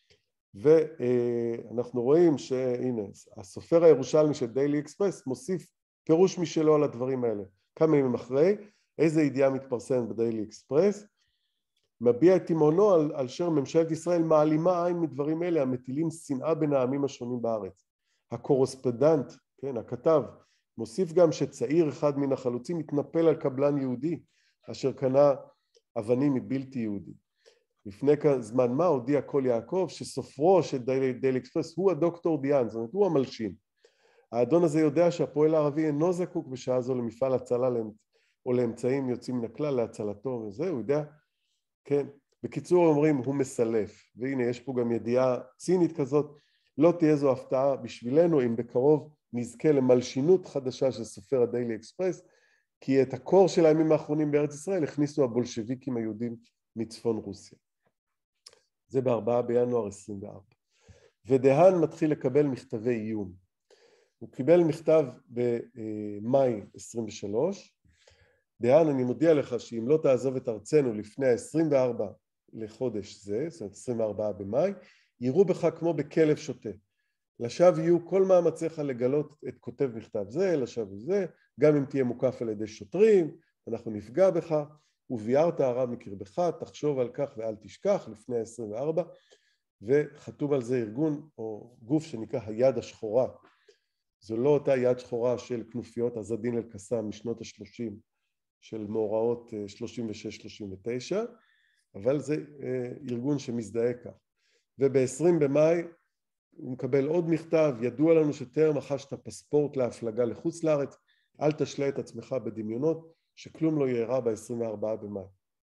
Speaker 1: ואנחנו רואים שהנה, הסופר הירושלמי של דיילי אקספרס מוסיף פירוש משלו על הדברים האלה. כמה ימים אחרי, איזה ידיעה מתפרסמת בדיילי אקספרס, מביע את תימהונו על שר ממשלת ישראל מעלימה עין מדברים אלה המטילים שנאה בין העמים השונים בארץ. הקורספונדנט, כן, הכתב, מוסיף גם שצעיר אחד מן החלוצים התנפל על קבלן יהודי אשר קנה אבנים מבלתי יהודי. לפני זמן מה הודיע כל יעקב שסופרו של דיילי אקספרס הוא הדוקטור דיאן, זאת אומרת הוא המלשין. האדון הזה יודע שהפועל הערבי אינו זקוק בשעה זו למפעל הצלה או לאמצעים יוצאים מן הכלל להצלתו וזה, הוא יודע, כן. בקיצור אומרים הוא מסלף, והנה יש פה גם ידיעה צינית כזאת, לא תהיה זו הפתעה בשבילנו אם בקרוב נזכה למלשינות חדשה של סופר הדיילי אקספרס, כי את הקור של הימים האחרונים בארץ ישראל הכניסו הבולשביקים היהודים מצפון רוסיה. זה ב4 בינואר 24. ודהן מתחיל לקבל מכתבי איום. הוא קיבל מכתב במאי 23, דהן, אני מודיע לך שאם לא תעזוב את ארצנו לפני ה-24 לחודש זה, זאת אומרת 24 במאי, יראו בך כמו בכלב שוטה. לשווא יהיו כל מאמציך לגלות את כותב מכתב זה, לשווא זה, גם אם תהיה מוקף על ידי שוטרים, אנחנו נפגע בך, וביארת הרע מקרבך, תחשוב על כך ואל תשכח לפני ה-24, וחתום על זה ארגון או גוף שנקרא היד השחורה. זו לא אותה יד שחורה של כנופיות עז א-דין אל-קסאם משנות ה-30 של מאורעות 36-39, אבל זה ארגון שמזדהה כך. וב-20 במאי הוא מקבל עוד מכתב, ידוע לנו שטרם רכשת פספורט להפלגה לחוץ לארץ, אל תשלה את עצמך בדמיונות, שכלום לא יארע ב-24 במאי.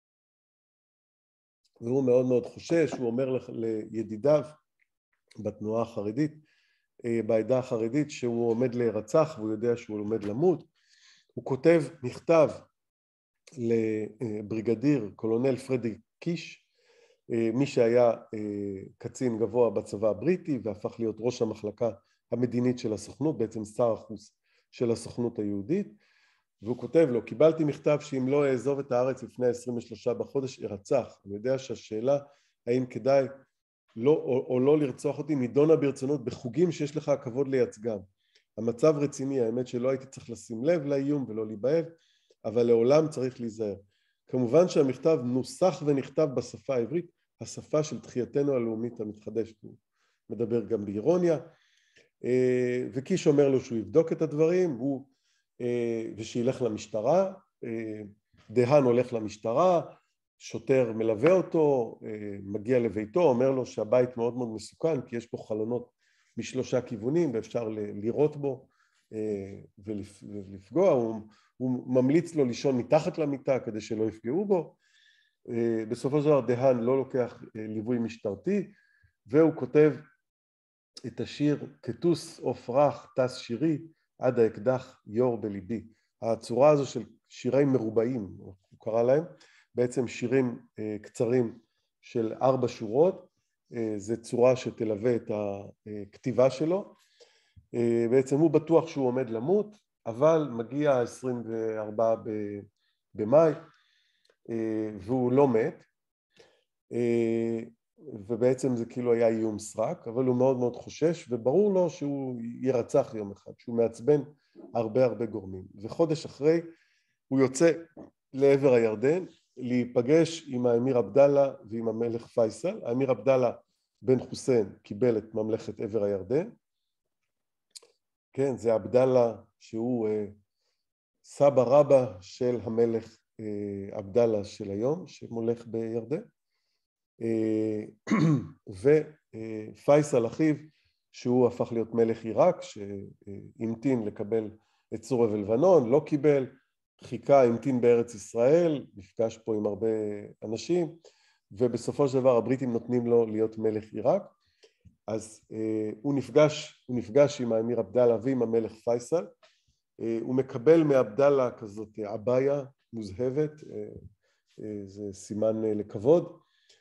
Speaker 1: והוא מאוד מאוד חושש, הוא אומר לידידיו בתנועה החרדית, בעדה החרדית, שהוא עומד להירצח והוא יודע שהוא עומד למות. הוא כותב מכתב לבריגדיר קולונל פרדי קיש, מי שהיה קצין גבוה בצבא הבריטי והפך להיות ראש המחלקה המדינית של הסוכנות, בעצם שר החוץ של הסוכנות היהודית, והוא כותב לו, קיבלתי מכתב שאם לא אעזוב את הארץ לפני 23 בחודש ארצח. אני יודע שהשאלה האם כדאי לא או לא לרצוח אותי נידונה ברצינות בחוגים שיש לך הכבוד לייצגם. המצב רציני, האמת שלא הייתי צריך לשים לב לאיום ולא להיבהל, אבל לעולם צריך להיזהר. כמובן שהמכתב נוסח ונכתב בשפה העברית, השפה של תחייתנו הלאומית המתחדשת. הוא מדבר גם באירוניה, וקיש אומר לו שהוא יבדוק את הדברים, ושילך למשטרה. דהן הולך למשטרה, שוטר מלווה אותו, מגיע לביתו, אומר לו שהבית מאוד מאוד מסוכן, כי יש פה חלונות משלושה כיוונים ואפשר לירות בו ולפגוע. הוא ממליץ לו לישון מתחת למיטה כדי שלא יפגעו בו. בסופו של דבר דהן לא לוקח ליווי משטרתי, והוא כותב את השיר כתוס עוף רך טס שירי עד האקדח יור בליבי. הצורה הזו של שירי מרובעים, הוא קרא להם, בעצם שירים קצרים של 4 שורות, זה צורה שתלווה את הכתיבה שלו. בעצם הוא בטוח שהוא עומד למות, אבל מגיע 24 במאי והוא לא מת, ובעצם זה כאילו היה איום סרק, אבל הוא מאוד מאוד חושש, וברור לו שהוא ירצח יום אחד, שהוא מעצבן הרבה גורמים. וחודש אחרי הוא יוצא לעבר הירדן להיפגש עם האמיר עבדאללה ועם המלך פייסל. האמיר עבדאללה בן חוסיין קיבל את ממלכת עבר הירדן. כן, זה עבדאללה שהוא סבא רבא של המלך עבדאללה של היום, שמולך בירדן. ופייסל אחיו, שהוא הפך להיות מלך עיראק, שהמתין לקבל את סוריה ולבנון, לא קיבל, חיכה, המתין בארץ ישראל, נפגש פה עם הרבה אנשים, ובסופו של דבר הבריטים נותנים לו להיות מלך עיראק. אז הוא נפגש עם האמיר עבדאללה ועם המלך פייסל, הוא מקבל מעבדאללה כזאת עבאיה מוזהבת, זה סימן לכבוד,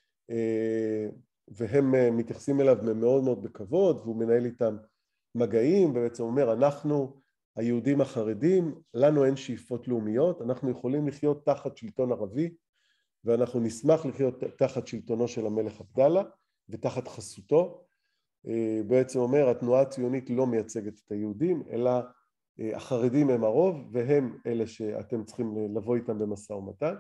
Speaker 1: והם מתייחסים אליו מאוד מאוד בכבוד, והוא מנהל איתם מגעים, ובעצם אומר, אנחנו היהודים החרדים, לנו אין שאיפות לאומיות, אנחנו יכולים לחיות תחת שלטון ערבי, ואנחנו נשמח לחיות תחת שלטונו של המלך עבדאללה, ותחת חסותו. בעצם אומר, התנועה הציונית לא מייצגת את היהודים, אלא החרדים הם הרוב, והם אלה שאתם צריכים לבוא איתם במשא ומתן.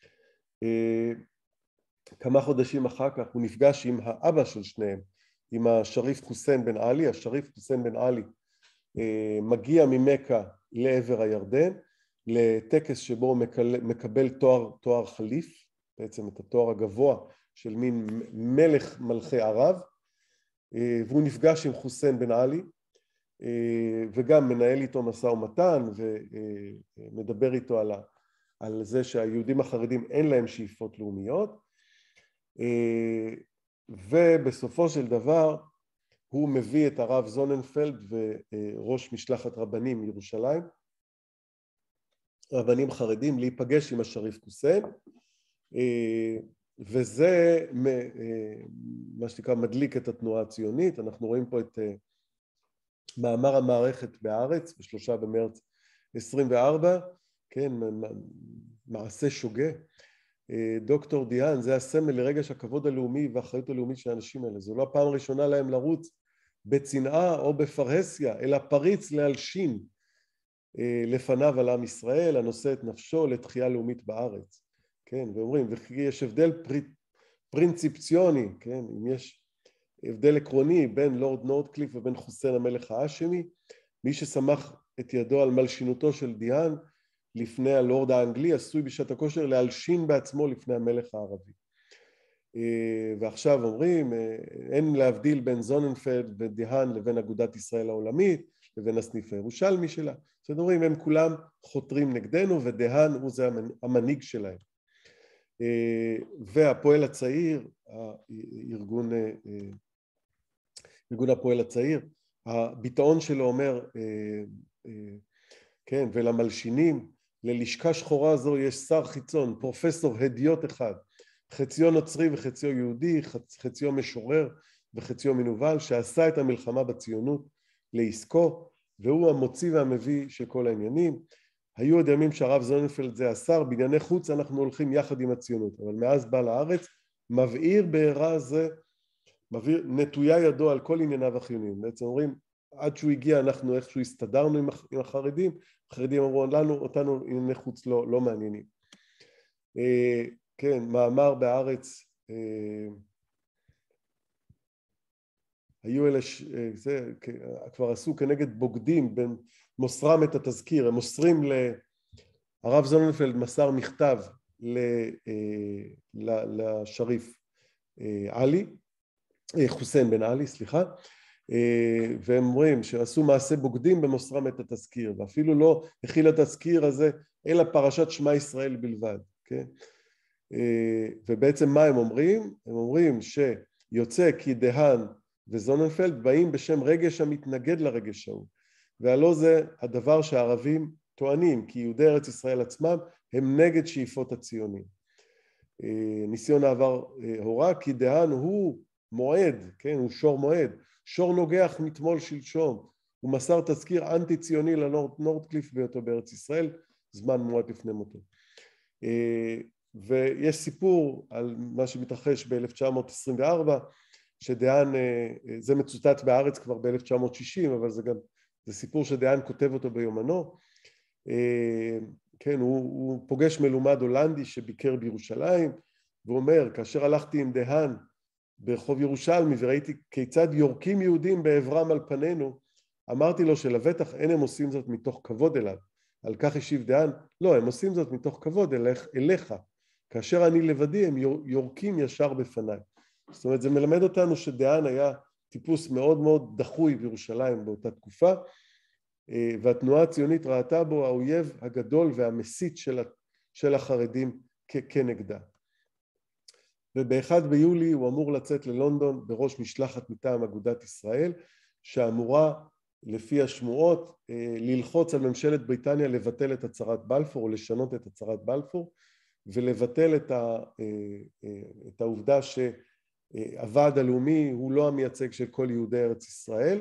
Speaker 1: כמה חודשים אחר כך הוא נפגש עם האבא של שניהם, עם השריף חוסיין בן עלי. השריף חוסיין בן עלי מגיע ממכה לעבר הירדן, לטקס שבו הוא מקבל תואר חליף, בעצם את התואר הגבוה של מין מלך מלכי ערב, והוא נפגש עם חוסיין בן עלי, וגם מנהל איתו משא ומתן, ומדבר איתו על זה שהיהודים החרדים אין להם שאיפות לאומיות, ובסופו של דבר הוא מביא את הרב זוננפלד וראש משלחת רבנים מירושלים, רבנים חרדים, להיפגש עם השריף חוסיין, וזה מה שנקרא מדליק את התנועה הציונית. אנחנו רואים פה את מאמר המערכת בהארץ ב3 במרץ 24, כן, מעשה שוגה. דוקטור דיאן, זה הסמל לרגש הכבוד הלאומי והאחריות הלאומית של האנשים האלה. זו לא הפעם הראשונה להם לרוץ בצנעה או בפרהסיה, אלא פריץ להלשין לפניו על עם ישראל, הנושא את נפשו לתחייה לאומית בארץ. כן, ואומרים, וכי יש הבדל פרינציפציוני, כן, אם יש הבדל עקרוני בין לורד נורדקליף ובין חוסיין המלך האשמי, מי שסמך את ידו על מלשינותו של דיאן לפני הלורד האנגלי, עשוי בשעת הכושר להלשין בעצמו לפני המלך הערבי. ועכשיו אומרים, אין להבדיל בין זוננפלד ודיאן לבין אגודת ישראל העולמית, לבין הסניף הירושלמי שלה. זאת אומרת, הם כולם חותרים נגדנו, ודיאן הוא זה המנהיג שלהם. והפועל הצעיר, ארגון הפועל הצעיר, הביטאון שלו אומר, כן, ולמלשינים, ללשכה שחורה זו יש שר חיצון, פרופסור הדיוט אחד, חציו נוצרי וחציו יהודי, חציו משורר וחציו מנוול, שעשה את המלחמה בציונות לעסקו, והוא המוציא והמביא של כל העניינים. היו עוד ימים שהרב זוננפלד זה השר, בענייני חוץ אנחנו הולכים יחד עם הציונות, אבל מאז בא לארץ, מבעיר בעירה זה, נטויה ידו על כל ענייניו החיוניים. בעצם אומרים, עד שהוא הגיע אנחנו איכשהו הסתדרנו עם החרדים, החרדים אמרו לנו, אותנו ענייני חוץ לא מעניינים. כן, מאמר בארץ, היו אלה, זה כבר עשו כנגד בוגדים, מוסרם את התזכיר, הם מוסרים הרב זוננפלד מסר מכתב לשריף עלי, חוסיין בן עלי, סליחה, והם אומרים שעשו מעשה בוגדים במוסרם את התזכיר, ואפילו לא הכיל התזכיר הזה אלא פרשת שמע ישראל בלבד, כן? ובעצם מה הם אומרים? הם אומרים שיוצא כי דהן וזוננפלד באים בשם רגש המתנגד לרגש ההוא, והלא זה הדבר שהערבים טוענים, כי יהודי ארץ ישראל עצמם הם נגד שאיפות הציונים. ניסיון העבר הורה כי דהן הוא מועד, כן, הוא שור מועד, שור נוגח מתמול שלשום, הוא מסר תזכיר אנטי ציוני לנורדקליף בהיותו בארץ ישראל, זמן מועט לפני מותו. ויש סיפור על מה שמתרחש ב-1924, שדהן, זה מצוטט בארץ כבר ב-1960, אבל זה סיפור שדהן כותב אותו ביומנו. כן, הוא פוגש מלומד הולנדי שביקר בירושלים, והוא אומר, כאשר הלכתי עם דהן ברחוב ירושלמי וראיתי כיצד יורקים יהודים בעברם על פנינו, אמרתי לו שלבטח אין הם עושים זאת מתוך כבוד אליו. על כך השיב דהן, לא, הם עושים זאת מתוך כבוד אליך. כאשר אני לבדי הם יורקים ישר בפניי. זאת אומרת, זה מלמד אותנו שדהן היה טיפוס מאוד מאוד דחוי בירושלים באותה תקופה, והתנועה הציונית ראתה בו האויב הגדול והמסית של החרדים כנגדה. וב-1 ביולי הוא אמור לצאת ללונדון בראש משלחת מטעם אגודת ישראל, שאמורה לפי השמועות ללחוץ על ממשלת בריטניה לבטל את הצהרת בלפור או לשנות את הצהרת בלפור, ולבטל את העובדה שהוועד הלאומי הוא לא המייצג של כל יהודי ארץ ישראל.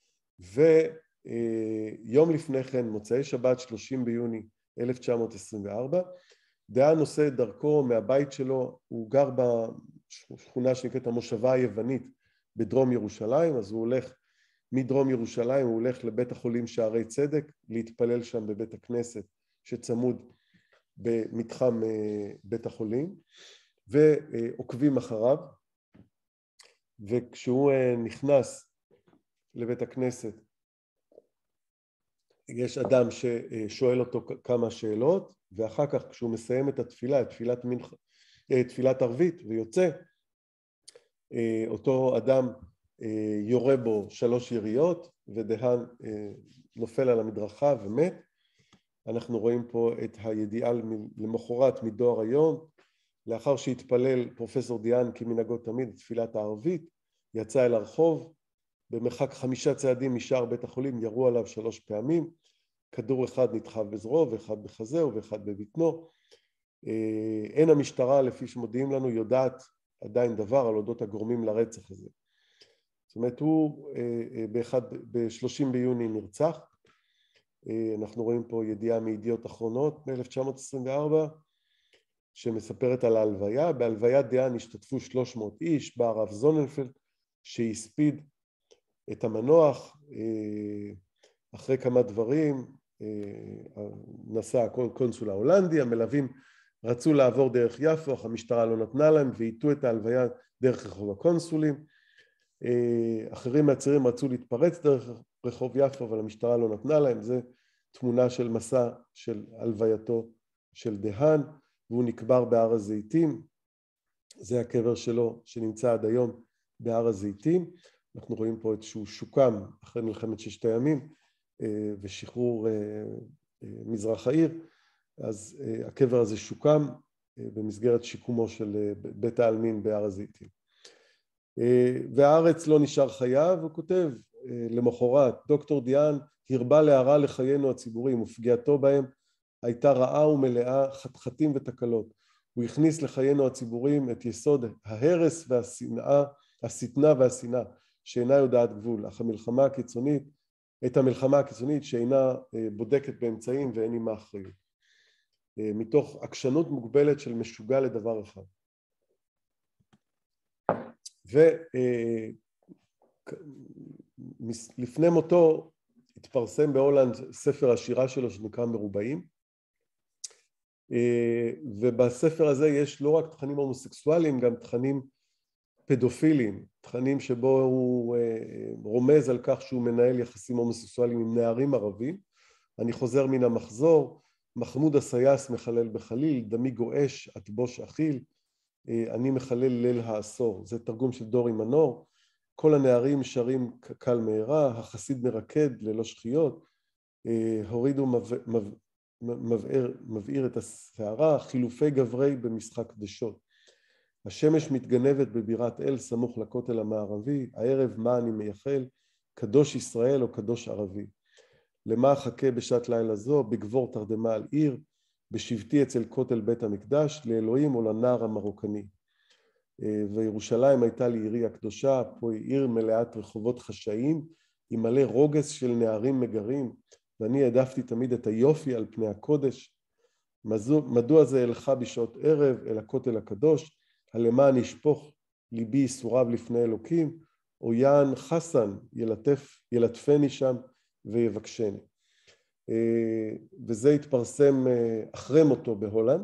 Speaker 1: ויום לפני כן, מוצאי שבת 30 ביוני 1924, דהן עושה את דרכו מהבית שלו, הוא גר בשכונה שנקראת המושבה היוונית בדרום ירושלים, אז הוא הולך מדרום ירושלים, הוא הולך לבית החולים שערי צדק, להתפלל שם בבית הכנסת שצמוד במתחם בית החולים, ועוקבים אחריו, וכשהוא נכנס לבית הכנסת, יש אדם ששואל אותו כמה שאלות, ואחר כך כשהוא מסיים את התפילה, את תפילת ערבית ויוצא, אותו אדם יורה בו 3 יריות, ודהן נופל על המדרכה ומת. אנחנו רואים פה את הידיעה למחרת מדואר היום, לאחר שהתפלל פרופסור דיאן כמנהגו תמיד את תפילת הערבית, יצא אל הרחוב, במרחק 5 צעדים משער בית החולים ירו עליו 3 פעמים, כדור אחד נדחף בזרועו ואחד בחזהו ואחד בבטנו. אין המשטרה לפי שמודיעים לנו יודעת עדיין דבר על אודות הגורמים לרצח הזה. זאת אומרת הוא ב-30 ביוני נרצח. אנחנו רואים פה ידיעה מידיעות אחרונות מ-1924 שמספרת על ההלוויה. בהלוויה דהן השתתפו 300 איש, בא הרב זוננפלד שהספיד את המנוח. אחרי כמה דברים נסע הקונסול ההולנדי, המלווים רצו לעבור דרך יפו, אך המשטרה לא נתנה להם והיטו את ההלוויה דרך רחוב הקונסולים. אחרים מהצירים רצו להתפרץ דרך רחוב יפו, אבל המשטרה לא נתנה להם. זה תמונה של מסע של הלווייתו של דהן, והוא נקבר בהר הזיתים. זה הקבר שלו שנמצא עד היום בהר הזיתים. אנחנו רואים פה את שהוא שוקם אחרי מלחמת 6 הימים ושחרור מזרח העיר, אז הקבר הזה שוקם במסגרת שיקומו של בית העלמין בהר הזיתים. והארץ לא נשאר חייו, הוא כותב למחרת, דוקטור דיאן הרבה להרע לחיינו הציבוריים ופגיעתו בהם הייתה רעה ומלאה חתחתים ותקלות. הוא הכניס לחיינו הציבוריים את יסוד ההרס והשנאה, השטנה והשנאה שאינה יודעת גבול, אך המלחמה הקיצונית שאינה בודקת באמצעים ואין עימה אחריות, מתוך עקשנות מוגבלת של משוגע לדבר אחד. ולפני מותו התפרסם בהולנד ספר השירה שלו שנקרא מרובעים, ובספר הזה יש לא רק תכנים הומוסקסואליים, גם תכנים פדופיליים, תכנים שבו הוא רומז על כך שהוא מנהל יחסים הומוסקסואליים עם נערים ערבים. אני חוזר מן המחזור, מחמוד הסייס מחלל בחליל, דמי גואש אטבוש אכיל, אני מחלל ליל העשור. זה תרגום של דורי מנור. כל הנערים שרים קל מהרה, החסיד מרקד ללא שחיות, הורידו מבעיר את השערה, חילופי גברי במשחק דשות. השמש מתגנבת בבירת אל סמוך לכותל המערבי, הערב מה אני מייחל, קדוש ישראל או קדוש ערבי. למה אחכה בשעת לילה זו, בגבור תרדמה על עיר, בשבתי אצל כותל בית המקדש, לאלוהים או לנער המרוקני. וירושלים הייתה לי עירי הקדושה, פה היא עיר מלאת רחובות חשאיים, עם מלא רוגס של נערים מגרים, ואני העדפתי תמיד את היופי על פני הקודש. מדוע זה אלך בשעות ערב אל הכותל הקדוש, הלמה אני אשפוך ליבי יסוריו לפני אלוקים, או יען חסן ילטפני שם ויבקשני. וזה התפרסם אחרי מותו בהולנד.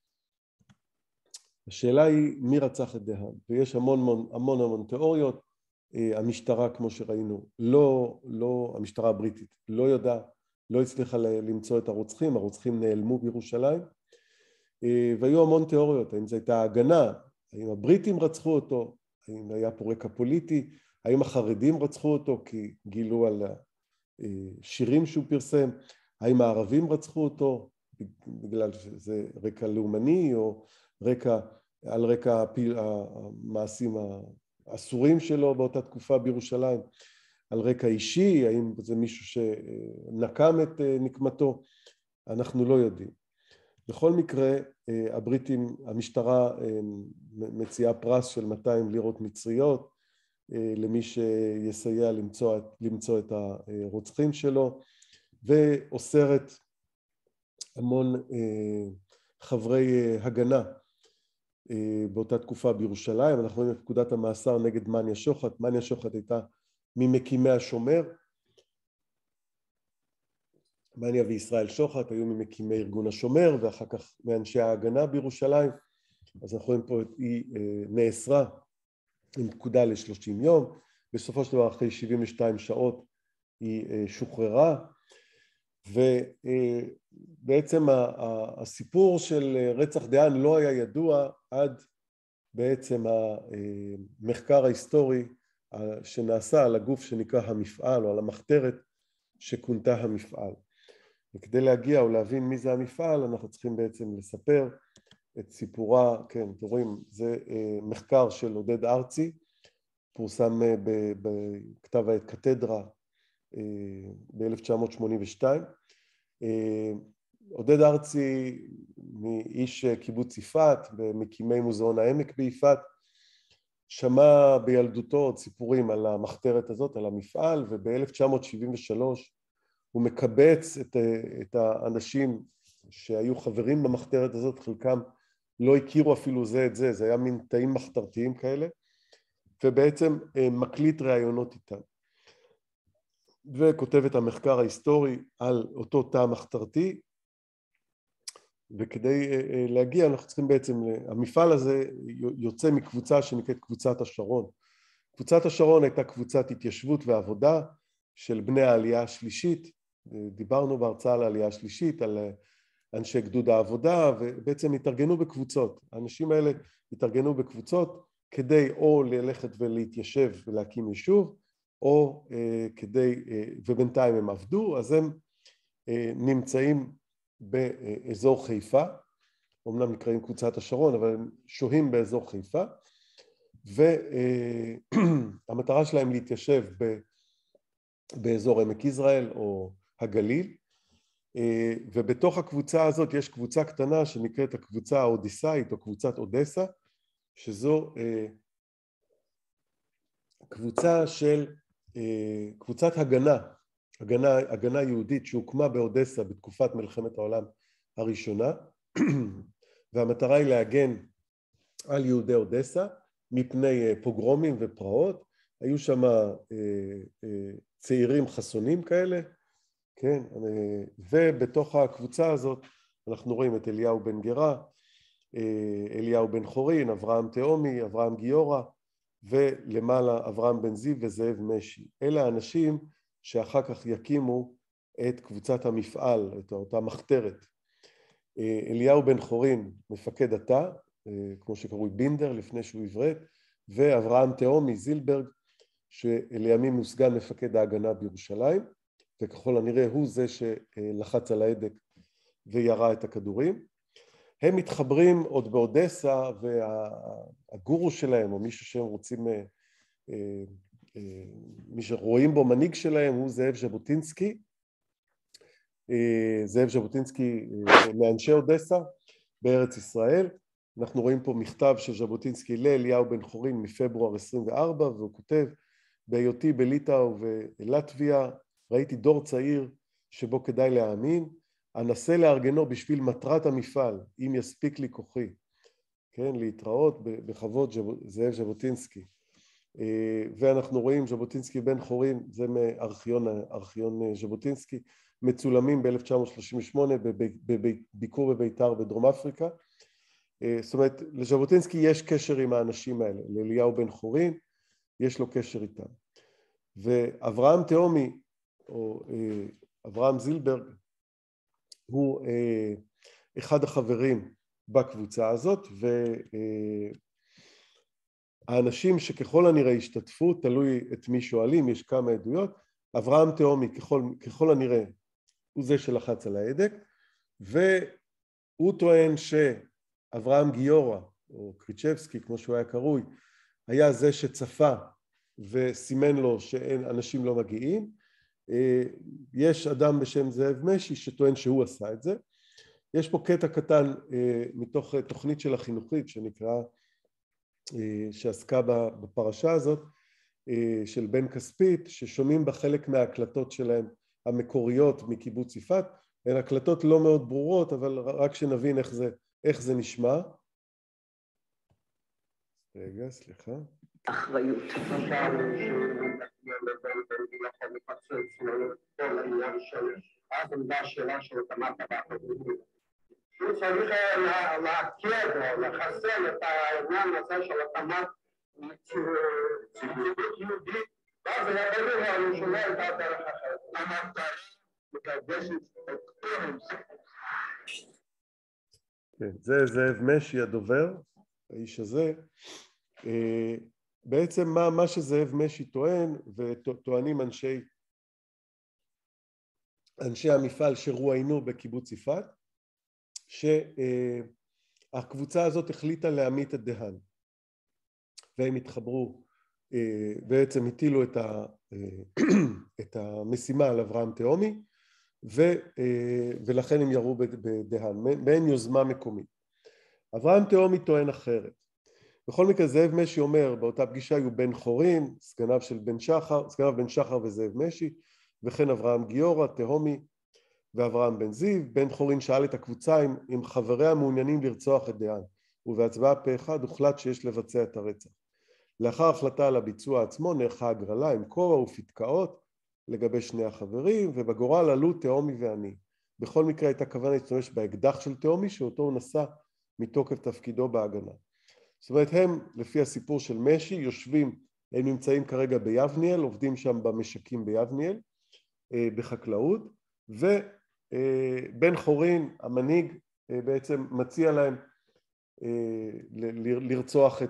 Speaker 1: השאלה היא מי רצח את דהאן, ויש המון תיאוריות. המשטרה, כמו שראינו, המשטרה הבריטית לא הצליחה למצוא את הרוצחים, הרוצחים נעלמו בירושלים, והיו המון תיאוריות, האם זו הייתה הגנה, האם הבריטים רצחו אותו, האם היה פה רקע פוליטי, האם החרדים רצחו אותו כי גילו על שירים שהוא פרסם, האם הערבים רצחו אותו בגלל שזה רקע לאומני או על רקע המעשים האסורים שלו באותה תקופה בירושלים, על רקע אישי, האם זה מישהו שנקם את נקמתו, אנחנו לא יודעים. בכל מקרה, המשטרה מציעה פרס של 200 לירות מצריות למי שיסייע למצוא את הרוצחים שלו, ואוסרת המון חברי הגנה באותה תקופה בירושלים. אנחנו רואים את פקודת המאסר נגד מניה שוחט. מניה שוחט הייתה ממקימי השומר. מניה וישראל שוחט היו ממקימי ארגון השומר, ואחר כך מאנשי ההגנה בירושלים. אז אנחנו רואים פה, היא נאסרה עם פקודה ל30 יום. בסופו של דבר, אחרי 72 שעות היא שוחררה. ובעצם הסיפור של רצח דהאן לא היה ידוע עד בעצם המחקר ההיסטורי שנעשה על הגוף שנקרא המפעל, או על המחתרת שכונתה המפעל. וכדי להגיע או להבין מי זה המפעל, אנחנו צריכים בעצם לספר את סיפורה. כן, אתם רואים, זה מחקר של עודד ארצי, פורסם בכתב העת קתדרה ב-1982. עודד ארצי, מאיש קיבוץ יפעת, במקימי מוזיאון העמק ביפעת, שמע בילדותו סיפורים על המחתרת הזאת, על המפעל, וב-1973 הוא מקבץ את האנשים שהיו חברים במחתרת הזאת, חלקם לא הכירו אפילו זה את זה, זה היה מין תאים מחתרתיים כאלה, ובעצם מקליט ראיונות איתם. וכותב את המחקר ההיסטורי על אותו תא מחתרתי, וכדי להגיע אנחנו צריכים בעצם, המפעל הזה יוצא מקבוצה שנקראת קבוצת השרון. קבוצת השרון הייתה קבוצת התיישבות ועבודה של בני העלייה השלישית, דיברנו בהרצאה על העלייה השלישית, על אנשי גדוד העבודה, ובעצם התארגנו בקבוצות. האנשים האלה התארגנו בקבוצות כדי או ללכת ולהתיישב ולהקים יישוב, או ובינתיים הם עבדו, אז הם נמצאים באזור חיפה, אומנם נקראים קבוצת השרון, אבל הם שוהים באזור חיפה, והמטרה שלהם להתיישב באזור עמק יזרעאל או הגליל, ובתוך הקבוצה הזאת יש קבוצה קטנה שנקראת הקבוצה האודיסאית או קבוצת אודסה, שזו קבוצה של קבוצת הגנה יהודית שהוקמה באודסה בתקופת מלחמת העולם הראשונה, והמטרה היא להגן על יהודי אודסה מפני פוגרומים ופרעות. היו שם צעירים חסונים כאלה, כן, ובתוך הקבוצה הזאת אנחנו רואים את אליהו בן גרה, אליהו בן חורין, אברהם תאומי, אברהם גיורא, ולמעלה אברהם בן זיו וזאב משי. אלה האנשים שאחר כך יקימו את קבוצת המפעל, את אותה מחתרת. אליהו בן חורין מפקד התא, כמו שקרוי בינדר לפני שהוא עברת, ואברהם תאומי זילברג שלימים הוא סגן מפקד ההגנה בירושלים, וככל הנראה הוא זה שלחץ על ההדק וירה את הכדורים. הם מתחברים עוד באודסה, והגורו שלהם או מישהו שהם רוצים, מי שרואים בו מנהיג שלהם הוא זאב ז'בוטינסקי. זאב ז'בוטינסקי מאנשי אודסה בארץ ישראל. אנחנו רואים פה מכתב של ז'בוטינסקי לאליהו בן חורין מפברואר 24, והוא כותב: בהיותי בליטא ובלטביה ראיתי דור צעיר שבו כדאי להאמין, אנסה לארגנו בשביל מטרת המפעל, אם יספיק לי כוחי. כן, להתראות בכבוד, זאב ז'בוטינסקי. ואנחנו רואים ז'בוטינסקי בן חורין, זה מארכיון ז'בוטינסקי, מצולמים ב-1938 בביקור בביתר בדרום אפריקה. זאת אומרת, לז'בוטינסקי יש קשר עם האנשים האלה, לאליהו בן חורין, יש לו קשר איתם. ואברהם תאומי, או אברהם זילברג, הוא אחד החברים בקבוצה הזאת, והאנשים שככל הנראה השתתפו, תלוי את מי שואלים, יש כמה עדויות. אברהם תאומי ככל הנראה הוא זה שלחץ על ההדק, והוא טוען שאברהם גיורא, או קריצ'בסקי כמו שהוא היה קרוי, היה זה שצפה וסימן לו שאנשים לא מגיעים. יש אדם בשם זאב משי שטוען שהוא עשה את זה. יש פה קטע קטן מתוך תוכנית של החינוכית שנקרא, שעסקה בפרשה הזאת של בן כספית, ששומעים בחלק מההקלטות שלהם המקוריות מקיבוץ יפעת. הן הקלטות לא מאוד ברורות, אבל רק שנבין איך זה נשמע. רגע, סליחה.
Speaker 2: אחריות. אז עמדה השאלה של הקמת הבחורים. הוא צריך להקל או לחסל את העניין הזה של הקמת ציבוריות יהודית, ואז היה ברור לנו שלא הייתה דרך אחרת. למה אתה מקדשת את כתובים?
Speaker 1: זה זאב משי הדובר, האיש הזה. בעצם מה שזאב משי טוען, וטוענים אנשי המפעל שרואיינו בקיבוץ יפעת, שהקבוצה הזאת החליטה להמית את דהן, והם התחברו, בעצם הטילו את המשימה על אברהם תאומי, ולכן הם ירו בדהן, מעין יוזמה מקומית. אברהם תאומי טוען אחרת. בכל מקרה זאב משי אומר, באותה פגישה היו בן חורין, סגניו בן שחר וזאב משי, וכן אברהם גיורא, תאומי ואברהם בן זיו. בן חורין שאל את הקבוצה אם חבריה מעוניינים לרצוח את דהן, ובהצבעה פה אחד הוחלט שיש לבצע את הרצח. לאחר החלטה על הביצוע עצמו נערכה הגרלה עם כובע ופתקאות לגבי שני החברים, ובגורל עלו תאומי ואני. בכל מקרה הייתה כוונה להשתמש באקדח של תאומי שאותו הוא נשא מתוקף תפקידו בהגנה. זאת אומרת, הם לפי הסיפור של משי יושבים, הם נמצאים כרגע ביבניאל, עובדים שם במשקים ביבניאל בחקלאות, ובן חורין המנהיג בעצם מציע להם לרצוח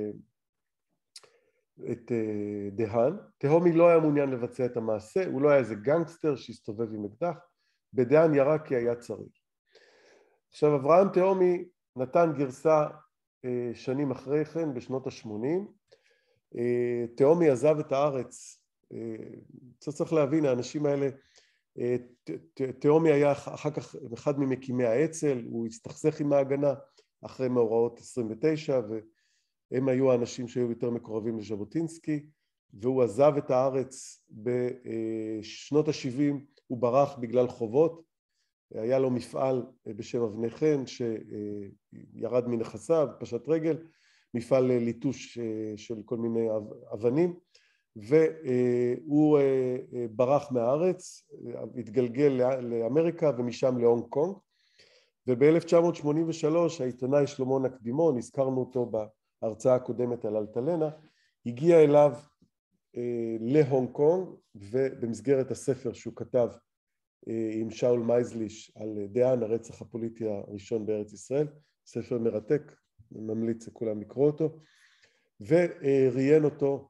Speaker 1: את דהן. תאומי לא היה מעוניין לבצע את המעשה, הוא לא היה איזה גנגסטר שהסתובב עם אקדח, בדהן ירה כי היה צריך. עכשיו אברהם תאומי נתן גרסה שנים אחרי כן, בשנות ה-80. תאומי עזב את הארץ. צריך להבין, האנשים האלה תהומי היה אחר כך אחד ממקימי האצ"ל, הוא הסתכסך עם ההגנה אחרי מאורעות 29, והם היו האנשים שהיו יותר מקורבים לז'בוטינסקי, והוא עזב את הארץ בשנות ה-70, הוא ברח בגלל חובות, היה לו מפעל בשם אבני חן שירד מנכסיו, פשט רגל, מפעל ליטוש של כל מיני אבנים, והוא ברח מהארץ, התגלגל לאמריקה ומשם להונג קונג, וב-1983 העיתונאי שלמה נקדימון, הזכרנו אותו בהרצאה הקודמת על אלטלנה, הגיע אליו להונג קונג, ובמסגרת הספר שהוא כתב עם שאול מייזליש על דהן, הרצח הפוליטי הראשון בארץ ישראל, ספר מרתק, ממליץ לכולם לקרוא אותו, וראיין אותו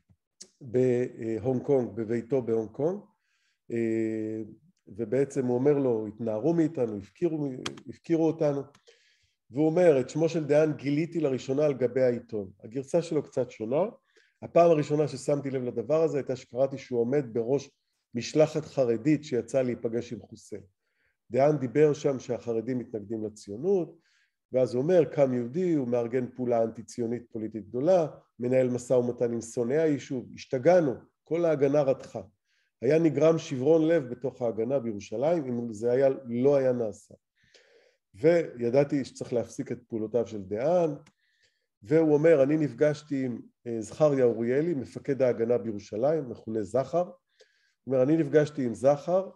Speaker 1: בהונג קונג, בביתו בהונג קונג, ובעצם הוא אומר לו, התנערו מאיתנו, הפקירו אותנו, והוא אומר, את שמו של דהן גיליתי לראשונה על גבי העיתון. הגרסה שלו קצת שונה, הפעם הראשונה ששמתי לב לדבר הזה הייתה שקראתי שהוא עומד בראש משלחת חרדית שיצא להיפגש עם חוסיין. דהן דיבר שם שהחרדים מתנגדים לציונות, ואז הוא אומר, קם יהודי, הוא מארגן פעולה אנטי-ציונית פוליטית גדולה, מנהל משא ומתן עם שונאי היישוב, השתגענו, כל ההגנה רתחה. היה נגרם שברון לב בתוך ההגנה בירושלים, אם זה לא היה נעשה. וידעתי שצריך להפסיק את פעולותיו של דהן, והוא אומר, אני נפגשתי עם זכריה אוריאלי, מפקד ההגנה בירושלים, מכונה זכר, הוא אומר, אני נפגשתי עם זכר,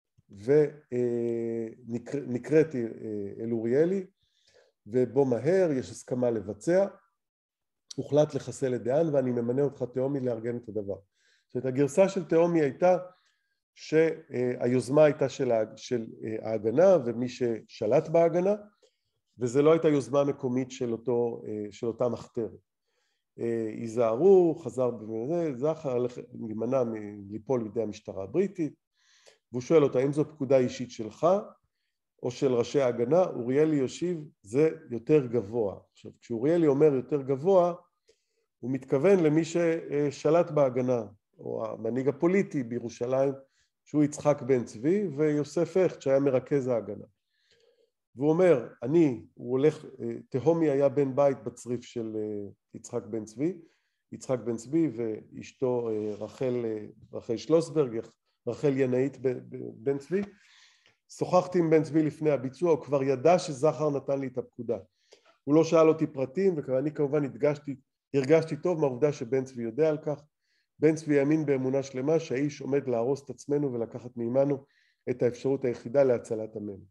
Speaker 1: ונקראתי אל אוריאלי, ובו מהר יש הסכמה לבצע, הוחלט לחסל את דהן, ואני ממנה אותך תהומי לארגן את הדבר. זאת אומרת, הגרסה של תהומי הייתה, שהיוזמה הייתה של ההגנה, ומי ששלט בהגנה, וזה לא הייתה יוזמה מקומית של אותה מחתרת. היזהרו, חזר בזה, זכר, להימנע מליפול בידי המשטרה הבריטית, והוא שואל אותה, אם זו פקודה אישית שלך, או של ראשי ההגנה, אוריאלי יושיב, זה יותר גבוה. עכשיו, כשאוריאלי אומר יותר גבוה, הוא מתכוון למי ששלט בהגנה, או המנהיג הפוליטי בירושלים, שהוא יצחק בן צבי, ויוסף הכט, שהיה מרכז ההגנה. והוא אומר, הוא הולך, תהומי היה בן בית בצריף של יצחק בן צבי, יצחק בן צבי ואשתו רחל שלוסברג, רחל ינאית בן צבי, שוחחתי עם בן צבי לפני הביצוע, הוא כבר ידע שזכר נתן לי את הפקודה. הוא לא שאל אותי פרטים, ואני כמובן הרגשתי טוב מהעובדה שבן צבי יודע על כך. בן צבי האמין באמונה שלמה שהאיש עומד להרוס את עצמנו ולקחת מעמנו את האפשרות היחידה להצלת עמנו.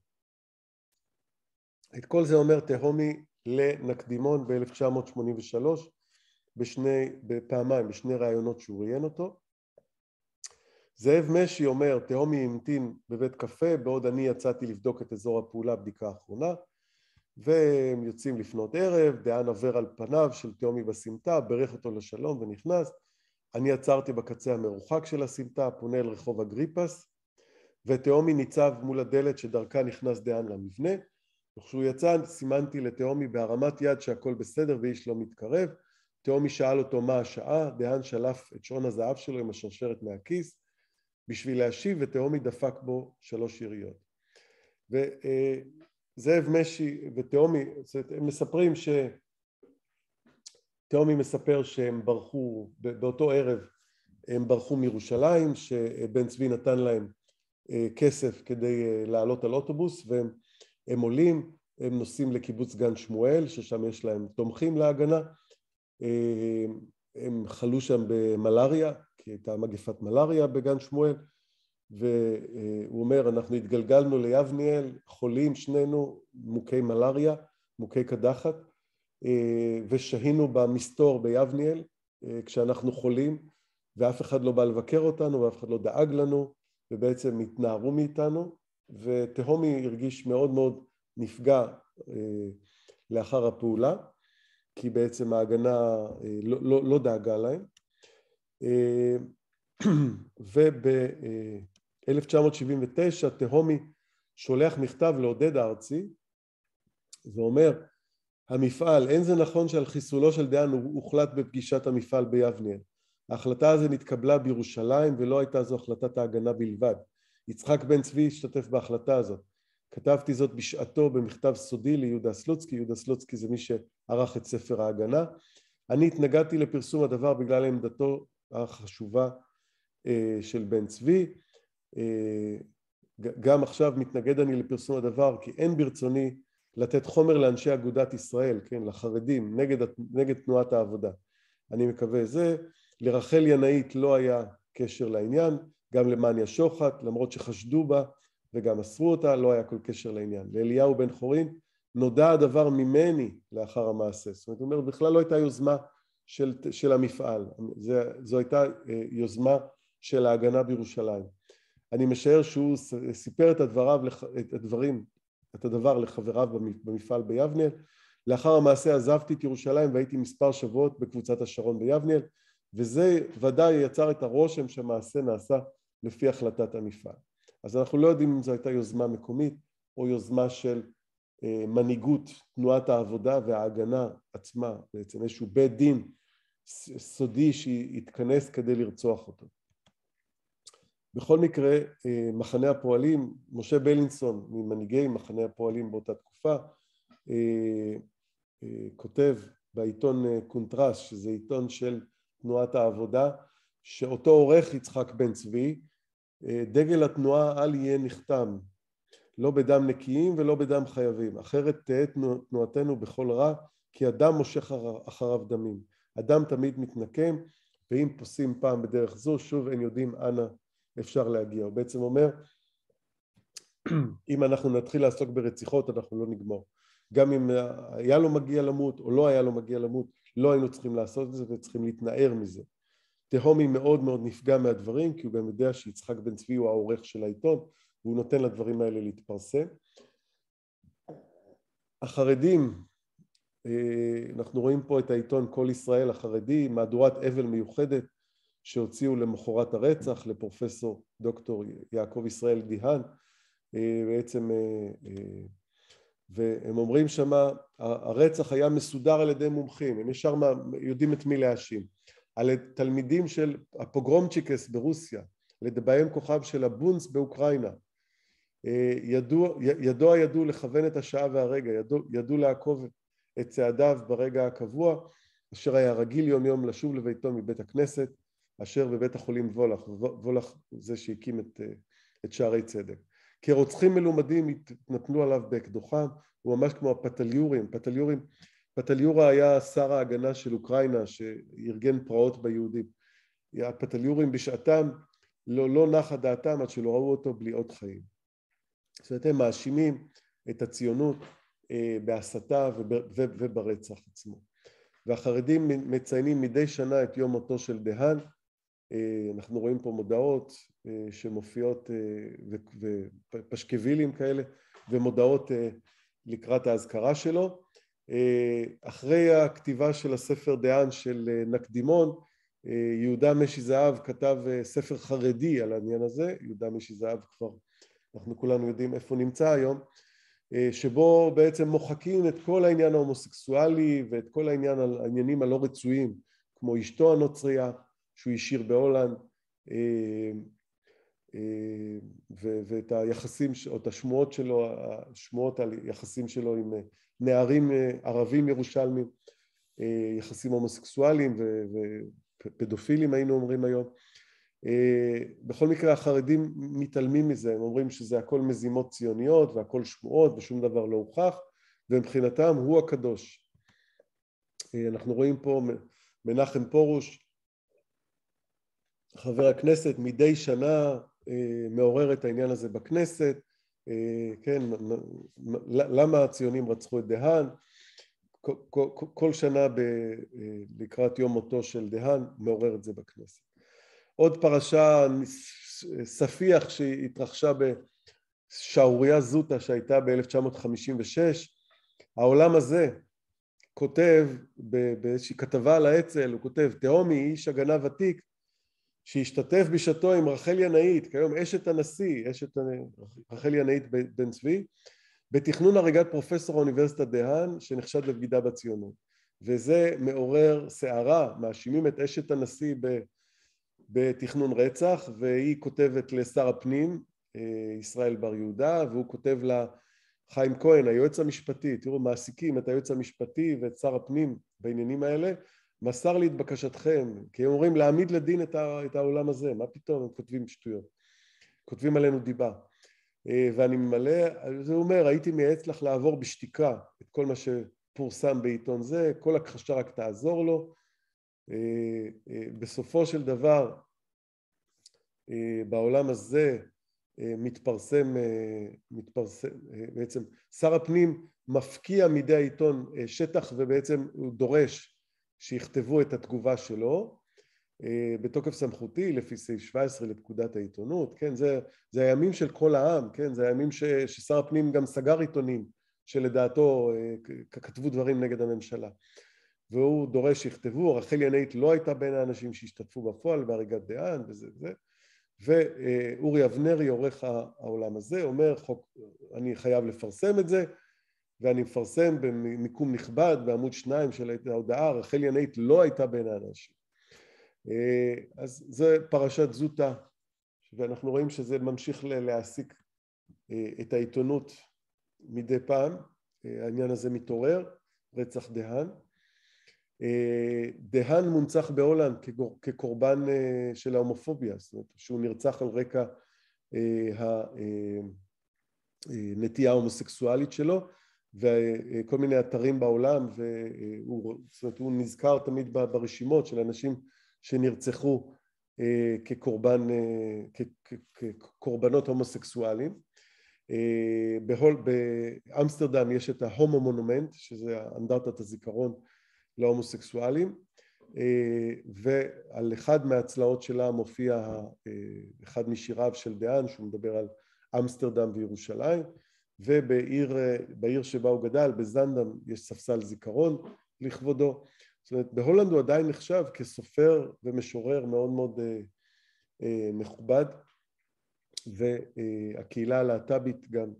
Speaker 1: את כל זה אומר תהומי לנקדימון ב-1983, בפעמיים, בשני רעיונות שהוא ראיין אותו. זאב משי אומר, תהומי המתין בבית קפה, בעוד אני יצאתי לבדוק את אזור הפעולה, בדיקה האחרונה, והם יוצאים לפנות ערב, דהן עובר על פניו של תהומי בסמטה, ברך אותו לשלום ונכנס, אני עצרתי בקצה המרוחק של הסמטה, פונה אל רחוב אגריפס, ותהומי ניצב מול הדלת שדרכה נכנס דהן למבנה, וכשהוא יצא סימנתי לתהומי בהרמת יד שהכל בסדר ואיש לא מתקרב, תהומי שאל אותו מה השעה, דהן שלף את שעון הזהב שלו עם השרשרת מהכיס, בשביל להשיב, ותהומי דפק בו 3 יריות. וזאב משי ותהומי, הם מספרים תהומי מספר שהם ברחו, באותו ערב הם ברחו מירושלים, שבן צבי נתן להם כסף כדי לעלות על אוטובוס, והם עולים, הם נוסעים לקיבוץ גן שמואל, ששם יש להם תומכים להגנה, הם חלו שם במלריה, כי הייתה מגפת מלריה בגן שמואל, והוא אומר, אנחנו התגלגלנו ליבניאל, חולים שנינו, מוכי מלריה, מוכי קדחת, ושהינו במסתור ביבניאל, כשאנחנו חולים, ואף אחד לא בא לבקר אותנו, ואף אחד לא דאג לנו, ובעצם התנערו מאיתנו, ותהומי הרגיש מאוד מאוד נפגע לאחר הפעולה, כי בעצם ההגנה לא דאגה להם. וב-1979 תהומי שולח מכתב לעודד הארצי, ואומר, המפעל, אין זה נכון שעל חיסולו של דהן הוחלט בפגישת המפעל ביבניאל. ההחלטה הזו נתקבלה בירושלים ולא הייתה זו החלטת ההגנה בלבד. יצחק בן צבי השתתף בהחלטה הזאת. כתבתי זאת בשעתו במכתב סודי ליהודה סלוצקי. יהודה סלוצקי זה מי שערך את ספר ההגנה. אני התנגדתי לפרסום הדבר בגלל עמדתו החשובה של בן צבי. גם עכשיו מתנגד אני לפרסום הדבר, כי אין ברצוני לתת חומר לאנשי אגודת ישראל, כן, לחרדים, נגד תנועת העבודה. אני מקווה זה. לרחל ינאית לא היה קשר לעניין, גם למניה שוחט, למרות שחשדו בה וגם אסרו אותה, לא היה כל קשר לעניין. לאליהו בן חורין נודע הדבר ממני לאחר המעשה. זאת אומרת, בכלל לא הייתה יוזמה של המפעל, זו הייתה יוזמה של ההגנה בירושלים. אני משער שהוא סיפר את הדבר לחבריו במפעל ביבנאל. לאחר המעשה עזבתי את ירושלים והייתי מספר שבועות בקבוצת השרון ביבנאל, וזה ודאי יצר את הרושם שהמעשה נעשה לפי החלטת המפעל. אז אנחנו לא יודעים אם זו הייתה יוזמה מקומית או יוזמה של מנהיגות תנועת העבודה וההגנה עצמה, בעצם איזשהו בית דין סודי שהתכנס כדי לרצוח אותו. בכל מקרה, מחנה הפועלים, משה בלינסון ממנהיגי מחנה הפועלים באותה תקופה, כותב בעיתון קונטרס, שזה עיתון של תנועת העבודה, שאותו עורך יצחק בן צבי, דגל התנועה אל יהיה נחתם, לא בדם נקיים ולא בדם חייבים, אחרת תהיה תנועתנו בכל רע, כי אדם מושך אחריו דמים. אדם תמיד מתנקם, ואם פוסעים פעם בדרך זו, שוב אין יודעים אנה אפשר להגיע. הוא בעצם אומר, אם אנחנו נתחיל לעסוק ברציחות, אנחנו לא נגמור. גם אם היה לו מגיע למות או לא היה לו מגיע למות, לא היינו צריכים לעשות את זה וצריכים להתנער מזה. תהומי מאוד מאוד נפגע מהדברים, כי הוא גם יודע שיצחק בן צבי הוא העורך של העיתון, והוא נותן לדברים האלה להתפרסם. החרדים, אנחנו רואים פה את העיתון כל ישראל החרדי, מהדורת אבל מיוחדת שהוציאו למחרת הרצח לפרופסור דוקטור יעקב ישראל דיהן, בעצם, והם אומרים שמה הרצח היה מסודר על ידי מומחים, הם ישר יודעים את מי להאשים, על תלמידים של הפוגרומצ'יקס ברוסיה, על ידי בהם כוכב של הבונס באוקראינה, ידעו לכוון את השעה והרגע, ידעו לעקוב את צעדיו ברגע הקבוע, אשר היה רגיל יום יום לשוב לביתו מבית הכנסת, אשר בבית החולים וולך, וולך זה שהקים את שערי צדק. כרוצחים מלומדים התנפלו עליו באקדוחם, הוא ממש כמו הפטליורים, פטליורה היה שר ההגנה של אוקראינה שארגן פרעות ביהודים. הפטליורים בשעתם לא נחה דעתם עד שלא ראו אותו בלי עוד חיים. זאת אומרת, הם מאשימים את הציונות בהסתה וברצח עצמו. והחרדים מציינים מדי שנה את יום מותו של דהן. אנחנו רואים פה מודעות שמופיעות ופשקווילים כאלה ומודעות לקראת ההזכרה שלו. אחרי הכתיבה של הספר דהן של נקדימון, יהודה משי זהב כתב ספר חרדי על העניין הזה. יהודה משי זהב כבר אנחנו כולנו יודעים איפה נמצא היום, שבו בעצם מוחקים את כל העניין ההומוסקסואלי ואת כל העניינים הלא רצויים, כמו אשתו הנוצריה שהוא השאיר בהולנד, ואת היחסים או את השמועות שלו, השמועות על יחסים שלו עם נערים ערבים ירושלמים, יחסים הומוסקסואליים ופדופילים היינו אומרים היום. בכל מקרה החרדים מתעלמים מזה, הם אומרים שזה הכל מזימות ציוניות והכל שמועות ושום דבר לא הוכח, ומבחינתם הוא הקדוש. אנחנו רואים פה מנחם פרוש, חבר הכנסת, מדי שנה מעורר את העניין הזה בכנסת, כן, למה הציונים רצחו את דהן, כל שנה לקראת יום מותו של דהן מעורר את זה בכנסת. עוד פרשה ספיח שהתרחשה בשעוריה זוטה שהייתה ב-1956, העולם הזה כותב באיזושהי כתבה על האצ"ל, הוא כותב, תהומי איש הגנה ותיק שהשתתף בשעתו עם רחל ינאית, כיום אשת הנשיא, רחל ינאית בן צבי, בתכנון הריגת פרופסור האוניברסיטת דהן שנחשד בבגידה בציונות, וזה מעורר סערה, מאשימים את אשת הנשיא בתכנון רצח, והיא כותבת לשר הפנים ישראל בר יהודה, והוא כותב לה, חיים כהן, היועץ המשפטי, תראו, מעסיקים את היועץ המשפטי ואת שר הפנים בעניינים האלה, מסר לי את בקשתכם, כי הם אומרים להעמיד לדין את העולם הזה, מה פתאום, הם כותבים שטויות, כותבים עלינו דיבה. ואני ממלא, זה אומר, הייתי מייעץ לך לעבור בשתיקה את כל מה שפורסם בעיתון זה, כל הכחשה רק תעזור לו. בסופו של דבר, בעולם הזה מתפרסם, בעצם שר הפנים מפקיע מידי העיתון שטח, ובעצם הוא דורש שיכתבו את התגובה שלו, בתוקף סמכותי לפי סעיף 17 לפקודת העיתונות, כן, זה הימים של כל העם, כן, זה הימים ששר הפנים גם סגר עיתונים שלדעתו כתבו דברים נגד הממשלה, והוא דורש שיכתבו. רחל ינאית לא הייתה בין האנשים שהשתתפו בפועל בהריגת דהן וזה, ואורי אבנרי עורך העולם הזה אומר, אני חייב לפרסם את זה, ואני מפרסם במיקום נכבד בעמוד 2 של ההודעה, רחל ינאית לא הייתה בין האנשים. אז זה פרשת זוטה, ואנחנו רואים שזה ממשיך להעסיק את העיתונות מדי פעם. העניין הזה מתעורר, רצח דהן. דהן מונצח בהולנד כקורבן של ההומופוביה, זאת אומרת שהוא נרצח על רקע הנטייה ההומוסקסואלית שלו, וכל מיני אתרים בעולם, זאת אומרת הוא נזכר תמיד ברשימות של אנשים שנרצחו כקורבנות הומוסקסואלים. באמסטרדם יש את ההומו מונומנט, שזה אנדרטת הזיכרון להומוסקסואלים, ועל אחד מהצלעות שלה מופיע אחד משיריו של דהן, שהוא מדבר על אמסטרדם וירושלים, ובעיר שבה הוא גדל, בזנדם, יש ספסל זיכרון לכבודו. זאת אומרת, בהולנד הוא עדיין נחשב כסופר ומשורר מאוד מאוד מכובד, והקהילה הלהט"בית גם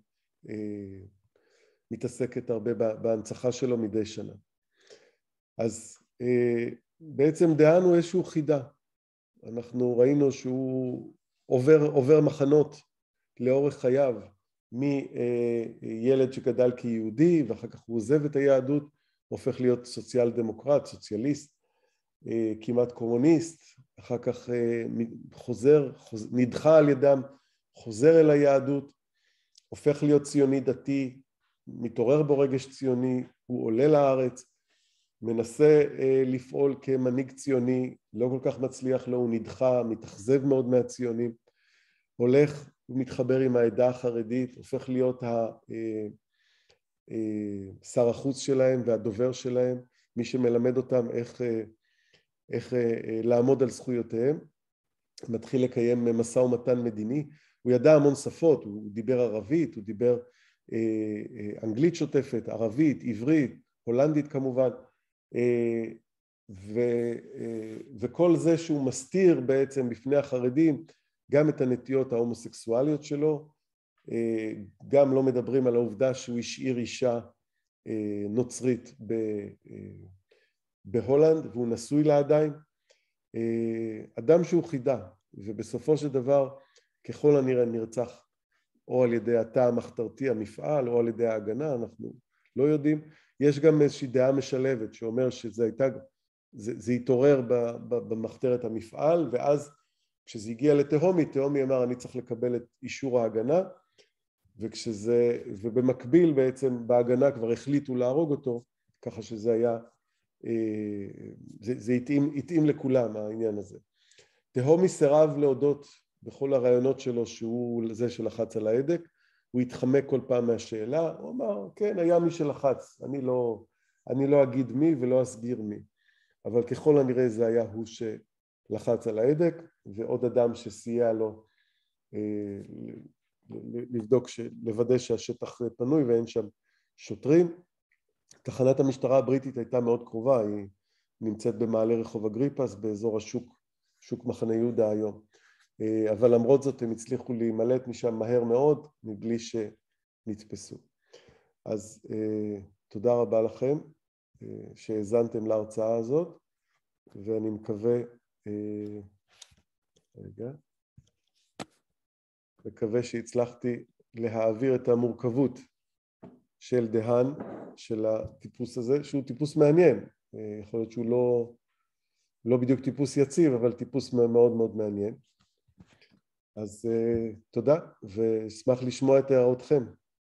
Speaker 1: מתעסקת הרבה בהנצחה שלו מדי שנה. אז בעצם דהן הוא איזשהו חידה. אנחנו ראינו שהוא עובר מחנות לאורך חייו, מילד שגדל כיהודי, ואחר כך הוא עוזב את היהדות, הופך להיות סוציאל דמוקרט, סוציאליסט, כמעט קומוניסט, אחר כך נדחה על ידם, חוזר אל היהדות, הופך להיות ציוני דתי, מתעורר בו רגש ציוני, הוא עולה לארץ, מנסה לפעול כמנהיג ציוני, לא כל כך מצליח לו, הוא נדחה, מתאכזב מאוד מהציונים, הולך ומתחבר עם העדה החרדית, הופך להיות שר החוץ שלהם והדובר שלהם, מי שמלמד אותם איך לעמוד על זכויותיהם, מתחיל לקיים משא ומתן מדיני, הוא ידע המון שפות, הוא דיבר ערבית, הוא דיבר אנגלית שוטפת, ערבית, עברית, הולנדית כמובן, וכל זה שהוא מסתיר בעצם בפני החרדים גם את הנטיות ההומוסקסואליות שלו, גם לא מדברים על העובדה שהוא השאיר אישה נוצרית בהולנד והוא נשוי לה עדיין, אדם שהוא חידה, ובסופו של דבר ככל הנראה נרצח או על ידי התא המחתרתי המפעל או על ידי ההגנה, אנחנו לא יודעים. יש גם איזושהי דעה משלבת שאומר שזה התעורר במחתרת המפעל, ואז כשזה הגיע לתהומי, תהומי אמר אני צריך לקבל את אישור ההגנה, ובמקביל בעצם בהגנה כבר החליטו להרוג אותו, ככה שזה היה, זה התאים לכולם העניין הזה. תהומי סירב להודות בכל הרעיונות שלו שהוא זה שלחץ על ההדק, הוא התחמק כל פעם מהשאלה, הוא אמר כן היה מי שלחץ, אני לא אגיד מי ולא אסביר מי, אבל ככל הנראה זה היה הוא שלחץ על ההדק, ועוד אדם שסייע לו לוודא שהשטח פנוי ואין שם שוטרים. תחנת המשטרה הבריטית הייתה מאוד קרובה, היא נמצאת במעלה רחוב אגריפס באזור שוק מחנה יהודה היום, אבל למרות זאת הם הצליחו להימלט משם מהר מאוד מבלי שנתפסו. אז תודה רבה לכם שהאזנתם להרצאה הזאת, ואני מקווה מקווה שהצלחתי להעביר את המורכבות של דהן, של הטיפוס הזה, שהוא טיפוס מעניין. יכול להיות שהוא לא בדיוק טיפוס יציב, אבל טיפוס מאוד מאוד מעניין. אז תודה, ואשמח לשמוע את הערותכם.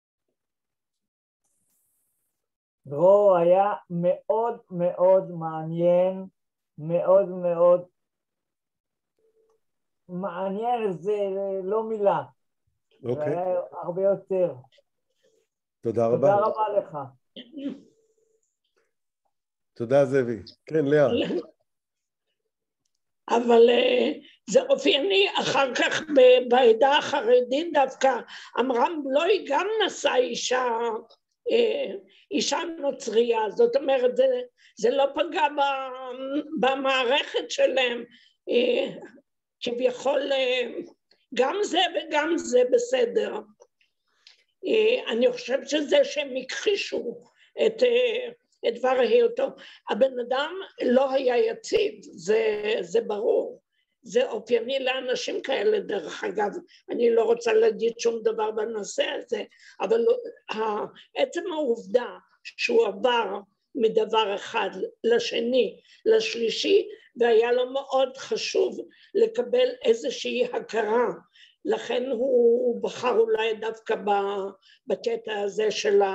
Speaker 3: דרור, היה מאוד מאוד מעניין, מאוד מאוד מעניין, זה לא מילה.
Speaker 1: אוקיי.
Speaker 3: זה היה הרבה יותר.
Speaker 1: תודה רבה.
Speaker 3: תודה רבה לך.
Speaker 1: תודה זאבי. כן, לאה.
Speaker 4: אבל זה אופייני, אחר כך בעדה החרדית דווקא, עמרם בלוי גם נשא אישה נוצרייה, זאת אומרת זה לא פגע במערכת שלהם, כביכול גם זה וגם זה בסדר. אני חושבת שזה שהם הכחישו את דבר היותו, הבן אדם לא היה יציב, זה ברור, זה אופייני לאנשים כאלה דרך אגב, אני לא רוצה להגיד שום דבר בנושא הזה, אבל עצם העובדה שהוא עבר מדבר אחד לשני, לשלישי, והיה לו מאוד חשוב לקבל איזושהי הכרה, לכן הוא בחר אולי דווקא בקטע הזה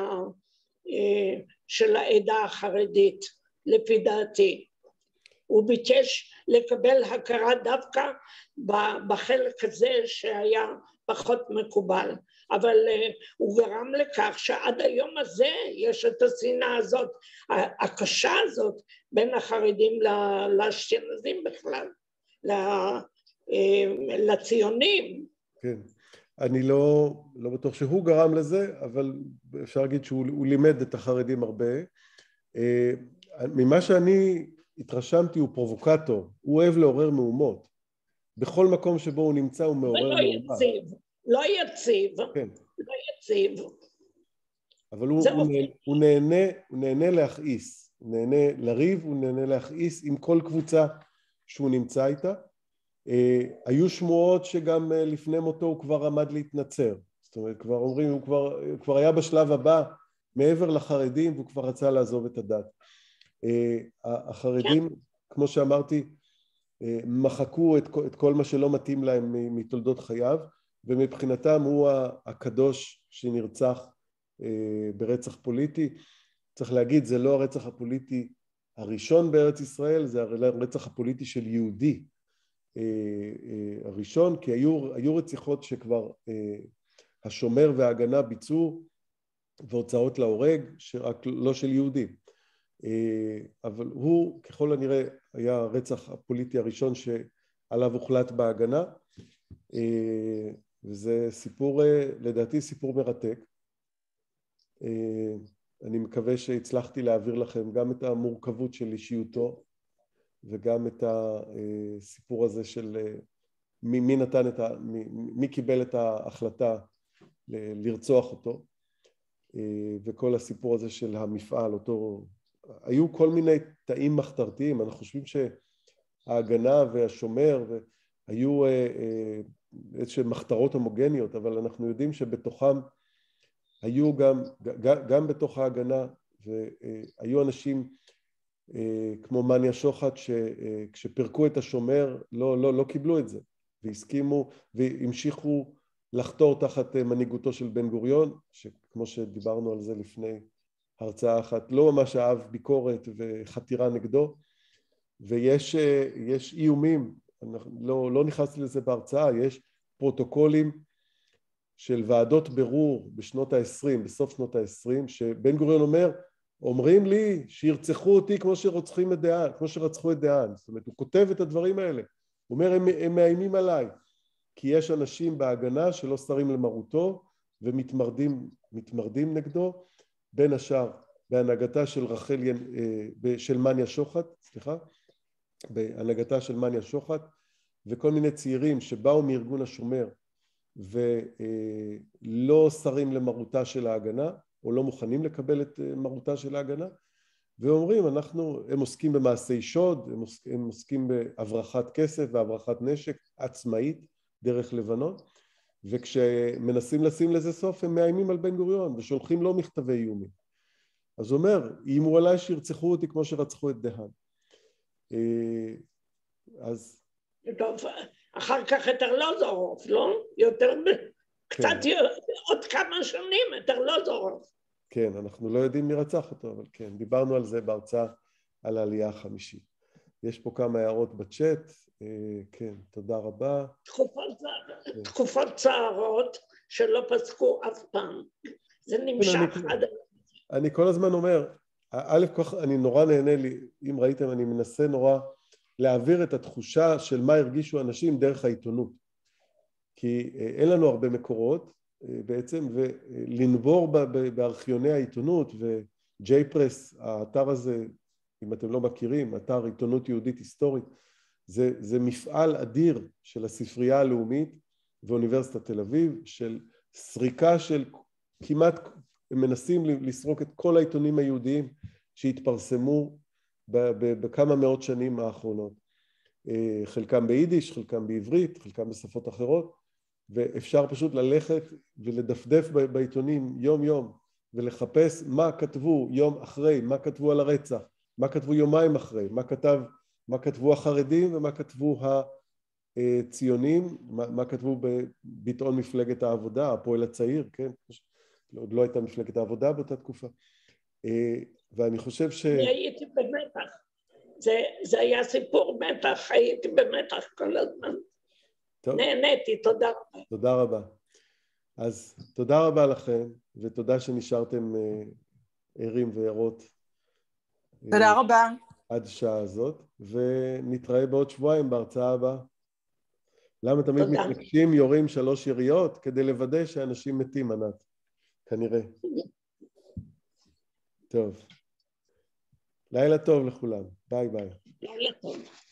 Speaker 4: של העדה החרדית, לפי דעתי. הוא ביקש לקבל הכרה דווקא בחלק הזה שהיה פחות מקובל, אבל הוא גרם לכך שעד היום הזה יש את השנאה הזאת, הקשה הזאת, בין החרדים לאשכנזים בכלל, לציונים.
Speaker 1: כן, אני לא בטוח שהוא גרם לזה, אבל אפשר להגיד שהוא לימד את החרדים הרבה. ממה שאני התרשמתי הוא פרובוקטור, הוא אוהב לעורר מהומות. בכל מקום שבו הוא נמצא הוא מעורר מהומה.
Speaker 4: לא יציב. כן. לא יציב.
Speaker 1: אבל הוא נהנה להכעיס, הוא נהנה לריב, הוא נהנה להכעיס עם כל קבוצה שהוא נמצא איתה. היו שמועות שגם לפני מותו הוא כבר עמד להתנצר, זאת אומרת כבר אומרים הוא כבר היה בשלב הבא מעבר לחרדים והוא כבר רצה לעזוב את הדת. החרדים כמו שאמרתי מחקו את כל מה שלא מתאים להם מתולדות חייו, ומבחינתם הוא הקדוש שנרצח ברצח פוליטי. צריך להגיד זה לא הרצח הפוליטי הראשון בארץ ישראל, זה הרצח הפוליטי של יהודי הראשון, כי היו רציחות שכבר השומר וההגנה ביצעו והוצאות להורג שרק לא של יהודים, אבל הוא ככל הנראה היה הרצח הפוליטי הראשון שעליו הוחלט בהגנה, וזה סיפור לדעתי סיפור מרתק. אני מקווה שהצלחתי להעביר לכם גם את המורכבות של אישיותו וגם את הסיפור הזה של מי קיבל את ההחלטה לרצוח אותו, וכל הסיפור הזה של המפעל אותו. היו כל מיני תאים מחתרתיים, אנחנו חושבים שההגנה והשומר היו איזושהי מחתרות הומוגניות, אבל אנחנו יודעים שבתוכם היו גם בתוך ההגנה, והיו אנשים כמו מניה שוחט שכשפרקו את השומר לא קיבלו את זה, והסכימו והמשיכו לחתור תחת מנהיגותו של בן גוריון, שכמו שדיברנו על זה לפני הרצאה אחת, לא ממש אהב ביקורת וחתירה נגדו, ויש איומים, לא נכנסתי לזה בהרצאה, יש פרוטוקולים של ועדות ברור בשנות ה-20, בסוף שנות ה-20, שבן גוריון אומרים לי שירצחו אותי כמו שרצחו את דהן, זאת אומרת, הוא כותב את הדברים האלה, הוא אומר, הם מאיימים עליי, כי יש אנשים בהגנה שלא סרים למרותו, ומתמרדים נגדו, בין השאר, בהנהגתה של מניה שוחט, בהנהגתה של מניה שוחט, וכל מיני צעירים שבאו מארגון השומר, ולא סרים למרותה של ההגנה, או לא מוכנים לקבל את מרותה של ההגנה, ואומרים, הם עוסקים במעשי שוד, הם עוסקים בהברחת כסף והברחת נשק עצמאית דרך לבנון, וכשמנסים לשים לזה סוף הם מאיימים על בן גוריון ושולחים לו מכתבי איומים. אז הוא אומר, איימו עליי שירצחו אותי כמו שרצחו את דהן. אז...
Speaker 4: טוב, אחר כך את ארלוזורוב, לא? יותר, קצת עוד כמה שנים את ארלוזורוב.
Speaker 1: כן, אנחנו לא יודעים מי רצח אותו, אבל כן, דיברנו על זה בהרצאה על העלייה החמישית. יש פה כמה הערות בצ'אט, כן, תודה רבה.
Speaker 4: תקופות צערות שלא פסקו אף פעם, זה נמשך עד...
Speaker 1: אני כל הזמן אומר, א', אני נורא נהנה לי, אם ראיתם, אני מנסה נורא להעביר את התחושה של מה הרגישו אנשים דרך העיתונות. כי אין לנו הרבה מקורות בעצם, ולנבור בארכיוני העיתונות, וג'יי פרס, האתר הזה, אם אתם לא מכירים, אתר עיתונות יהודית היסטורית, זה מפעל אדיר של הספרייה הלאומית ואוניברסיטת תל אביב, של סריקה של כמעט, הם מנסים לסרוק את כל העיתונים היהודיים שהתפרסמו בכמה מאות שנים האחרונות. חלקם ביידיש, חלקם בעברית, חלקם בשפות אחרות, ואפשר פשוט ללכת ולדפדף בעיתונים יום יום, ולחפש מה כתבו יום אחרי, מה כתבו על הרצח, מה כתבו יומיים אחרי, מה כתבו החרדים ומה כתבו הציונים, מה כתבו בביטאון מפלגת העבודה, הפועל הצעיר, כן? עוד לא הייתה מפלגת העבודה באותה תקופה. ואני חושב
Speaker 4: אני הייתי במתח. זה היה סיפור מתח, הייתי במתח כל הזמן. טוב. נהניתי, תודה רבה.
Speaker 1: תודה רבה. אז תודה רבה לכם, ותודה שנשארתם ערים וערות.
Speaker 5: תודה רבה.
Speaker 1: עד השעה הזאת, ונתראה בעוד שבועיים בהרצאה הבאה. למה תמיד מתנגשים, יורים 3 יריות? כדי לוודא שאנשים מתים, ענת. כנראה. טוב. לילה טוב לכולם. ביי ביי.
Speaker 4: לילה טוב.